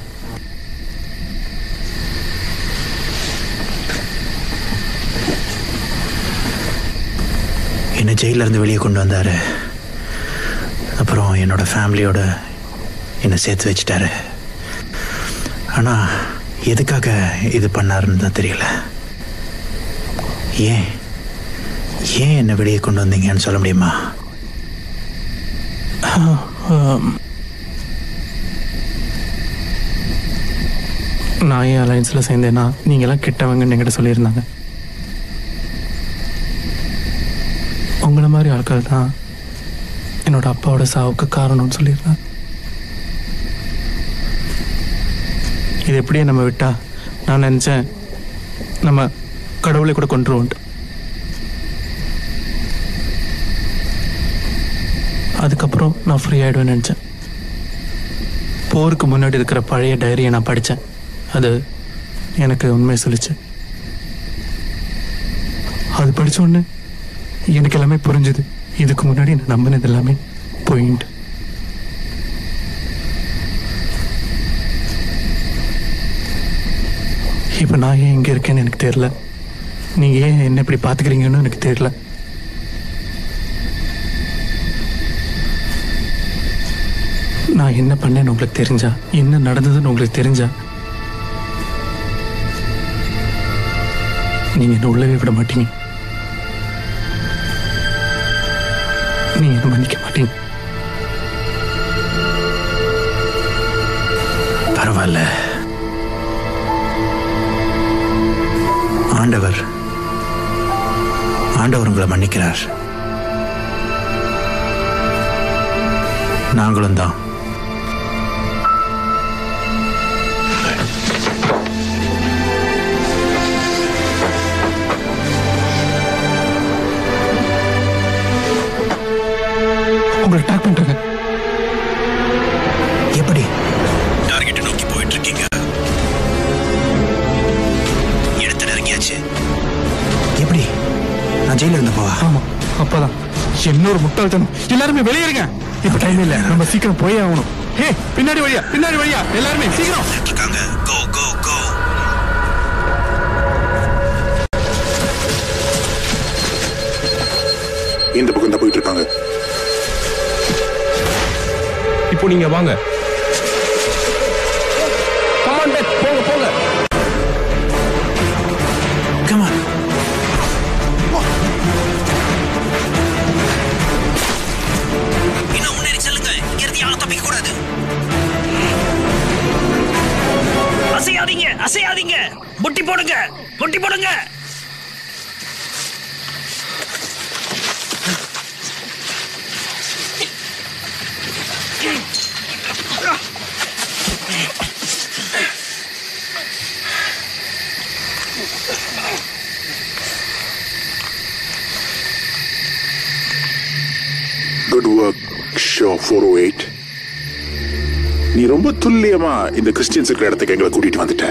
என்னை ஜெயிலிருந்து வெளியே கொண்டு வந்தார். அப்புறம் என்னோட ஃபேமிலியோட என்னை சேர்த்து வச்சிட்டாரு. ஆனால் எதுக்காக இது பண்ணாருன்னு தான் தெரியல. ஏன் ஏன் என்னை வெளியே கொண்டு வந்தீங்கன்னு சொல்ல முடியுமா? நான் ஏன் அலைன்ஸில் சேர்ந்தேன்னா நீங்களாம் கெட்டவங்கன்னு என்கிட்ட சொல்லியிருந்தாங்க. உங்களை மாதிரி ஆட்கள் தான் என்னோட அப்பாவோட சாவுக்கு காரணம்னு சொல்லியிருந்தாங்க. இது எப்படியே நம்ம விட்டா நான் நினச்சேன் நம்ம கடவுளை கூட கொண்டுருவோன்ட்டு. அதுக்கப்புறம் நான் ஃப்ரீ ஆகிடுவேன்னு நினச்சேன். போருக்கு முன்னாடி இருக்கிற பழைய டைரியை நான் படித்தேன். அது எனக்கு உண்மையை சொல்லிச்சு. அது படித்த உடனே எனக்கு எல்லாமே புரிஞ்சுது. இதுக்கு முன்னாடி நான் நம்பினது எல்லாமே பாயிண்ட். இப்போ நான் ஏன் இங்கே இருக்கேன்னு எனக்கு தெரியல. நீங்கள் ஏன் என்ன இப்படி பார்த்துக்கிறீங்கன்னு எனக்கு தெரியல. நான் என்ன பண்ணேன்னு உங்களுக்கு தெரிஞ்சா, என்ன நடந்ததுன்னு உங்களுக்கு தெரிஞ்சா, நீங்க என்ன உள்ளவே விட மாட்டீங்க. நீங்க என்ன மன்னிக்க மாட்டீங்க. பரவாயில்ல, ஆண்டவர் ஆண்டவர் உங்களை மன்னிக்கிறார். நாங்களும் தான். உங்களை ட்ராக் பண்றாங்க. எப்படி? டார்கெட்டை நோக்கி போயிட்டு இருக்கீங்க. எடுத்து நெருங்கியாச்சு. எப்படி? நான் ஜெயில இருந்து போவா? ஆமா, அப்பதான் இன்னொரு முட்டாள்தனம். எல்லாருமே வெளியேறுங்க. இப்ப டைம் இல்ல, நம்ம சீக்கிரம் போயே ஆகணும். ஹே, பின்னாடி வழியா, பின்னாடி வழியா, எல்லாருமே சீக்கிரம் இருக்காங்க. கோ கோ கோ. இந்த பக்கம் தான் போயிட்டு இருக்காங்க. இப்போ நீங்க வாங்க. கமான் டெக், போங்க போங்க. கமான். இன்னும் முன்னேறி செல்லுங்க. இறுதி யாரும் தப்பிக்க கூடாது. அசையாதீங்க, அசையாதீங்க. முட்டி போடுங்க, முட்டி போடுங்க. Good work show four oh eight. நீ ரொம்ப துல்லியமா இந்த கிறிஸ்டியன்ஸ் இருக்கிற இடத்துக்கு எங்களை கூட்டிட்டு வந்துட்ட.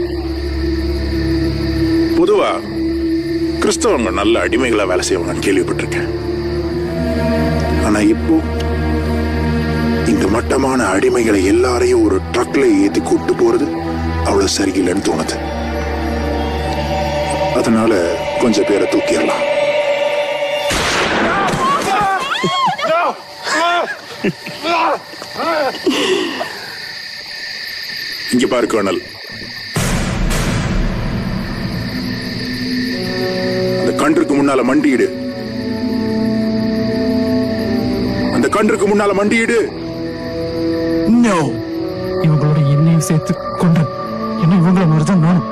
பொதுவா கிறிஸ்தவங்க நல்ல அடிமைகளா வேலை செய்வாங்கன்னு கேள்விப்பட்டிருக்கேன். ஆனா இப்போ இந்த மட்டமான அடிமைகளை எல்லாரையும் ஒரு ட்ரக்ல ஏத்தி கூட்டு போறது அவ்வளவு சரியில்லைன்னு தோணுது. அதனால கொஞ்சம் பேரை தூக்கிடலாம். இங்க பாரு கர்னல், அந்த கன்றுக்கு முன்னால மண்டியிடு. அந்த கன்றுக்கு முன்னால மண்டியிடு. நோ, இவங்களோட என்னையும் சேர்த்து கொண்டு என்ன இவங்கள மாதிரிதான் நானும்.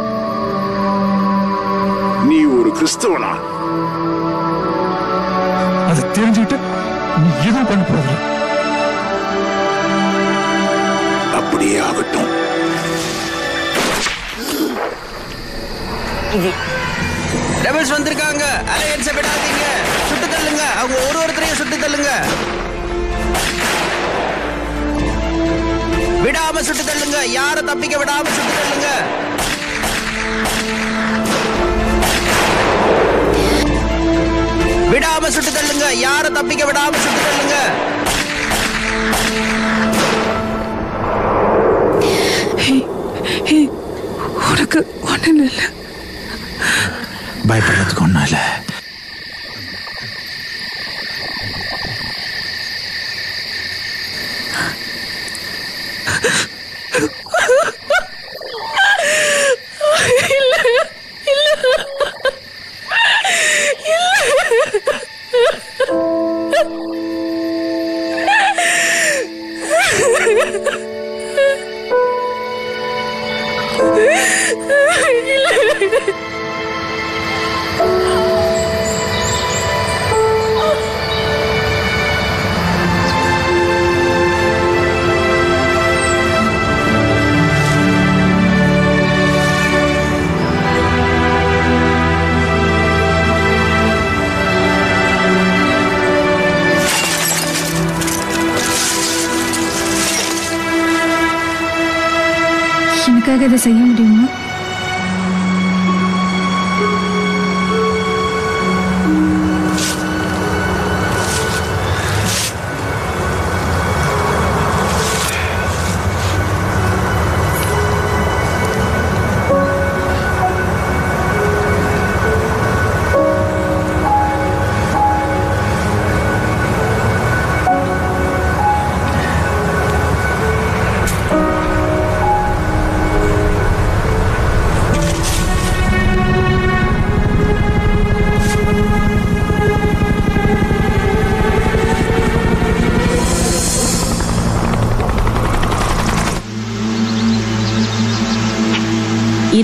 நீ ஒரு கிறிஸ்தவனா? அதை தெரிஞ்சுக்கிட்டு நீ எதுவும் பண்ண போறதில்ல. அப்படியே ஆகட்டும். டெவில்ஸ் வந்திருக்காங்க. அலையன்ஸை விடாதீங்க. சுட்டு தள்ளுங்க. அவங்க ஒரு ஒருத்தரையும் சுட்டு தள்ளுங்க. விடாம சுட்டு தள்ளுங்க. யாரை தப்பிக்க விடாம சுட்டு தள்ளுங்க. விடாம சுட்டு தள்ளுங்க. யாரை தப்பிக்க விடாம சுட்டு தள்ளுங்க. உனக்கு ஒன்றும் இல்லை. பயப்படுறதுக்கு ஒன்றும் இல்லை. எனக்காக இதை செய்ய முடியுமா?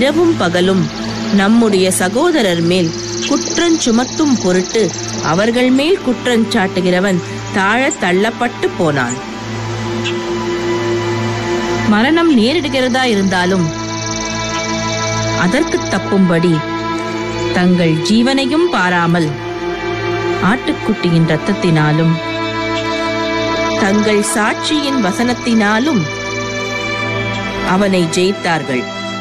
இரவும் பகலும் நம்முடைய சகோதரர் மேல் குற்றஞ் சுமத்தும் பொருட்டு அவர்கள் மேல் குற்றஞ்சாட்டுகிறவன் தாழ தள்ளப்பட்டு போனான். மரணம் நேரிடுகிறதா இருந்தாலும் அதற்கு தப்பும்படி தங்கள் ஜீவனையும் பாராமல் ஆட்டுக்குட்டியின் இரத்தத்தினாலும் தங்கள் சாட்சியின் வசனத்தினாலும் அவனை ஜெயித்தார்கள்.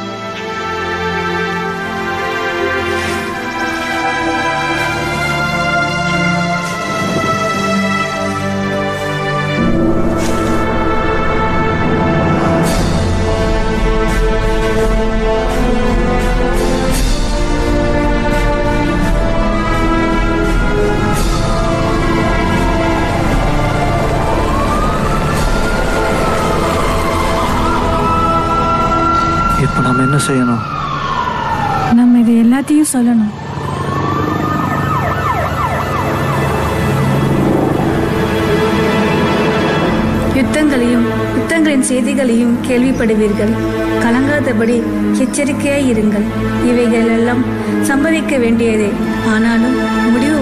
இப்போ நம்ம என்ன செய்யணும்? நம்ம இது எல்லாத்தையும் சொல்லணும். யுத்தங்களையும் யுத்தங்களின் செய்திகளையும் கேள்விப்படுவீர்கள். கலங்காதபடி எச்சரிக்கையாய் இருங்கள். இவைகள் எல்லாம் சம்பவிக்க வேண்டியதே, ஆனாலும் முடிவு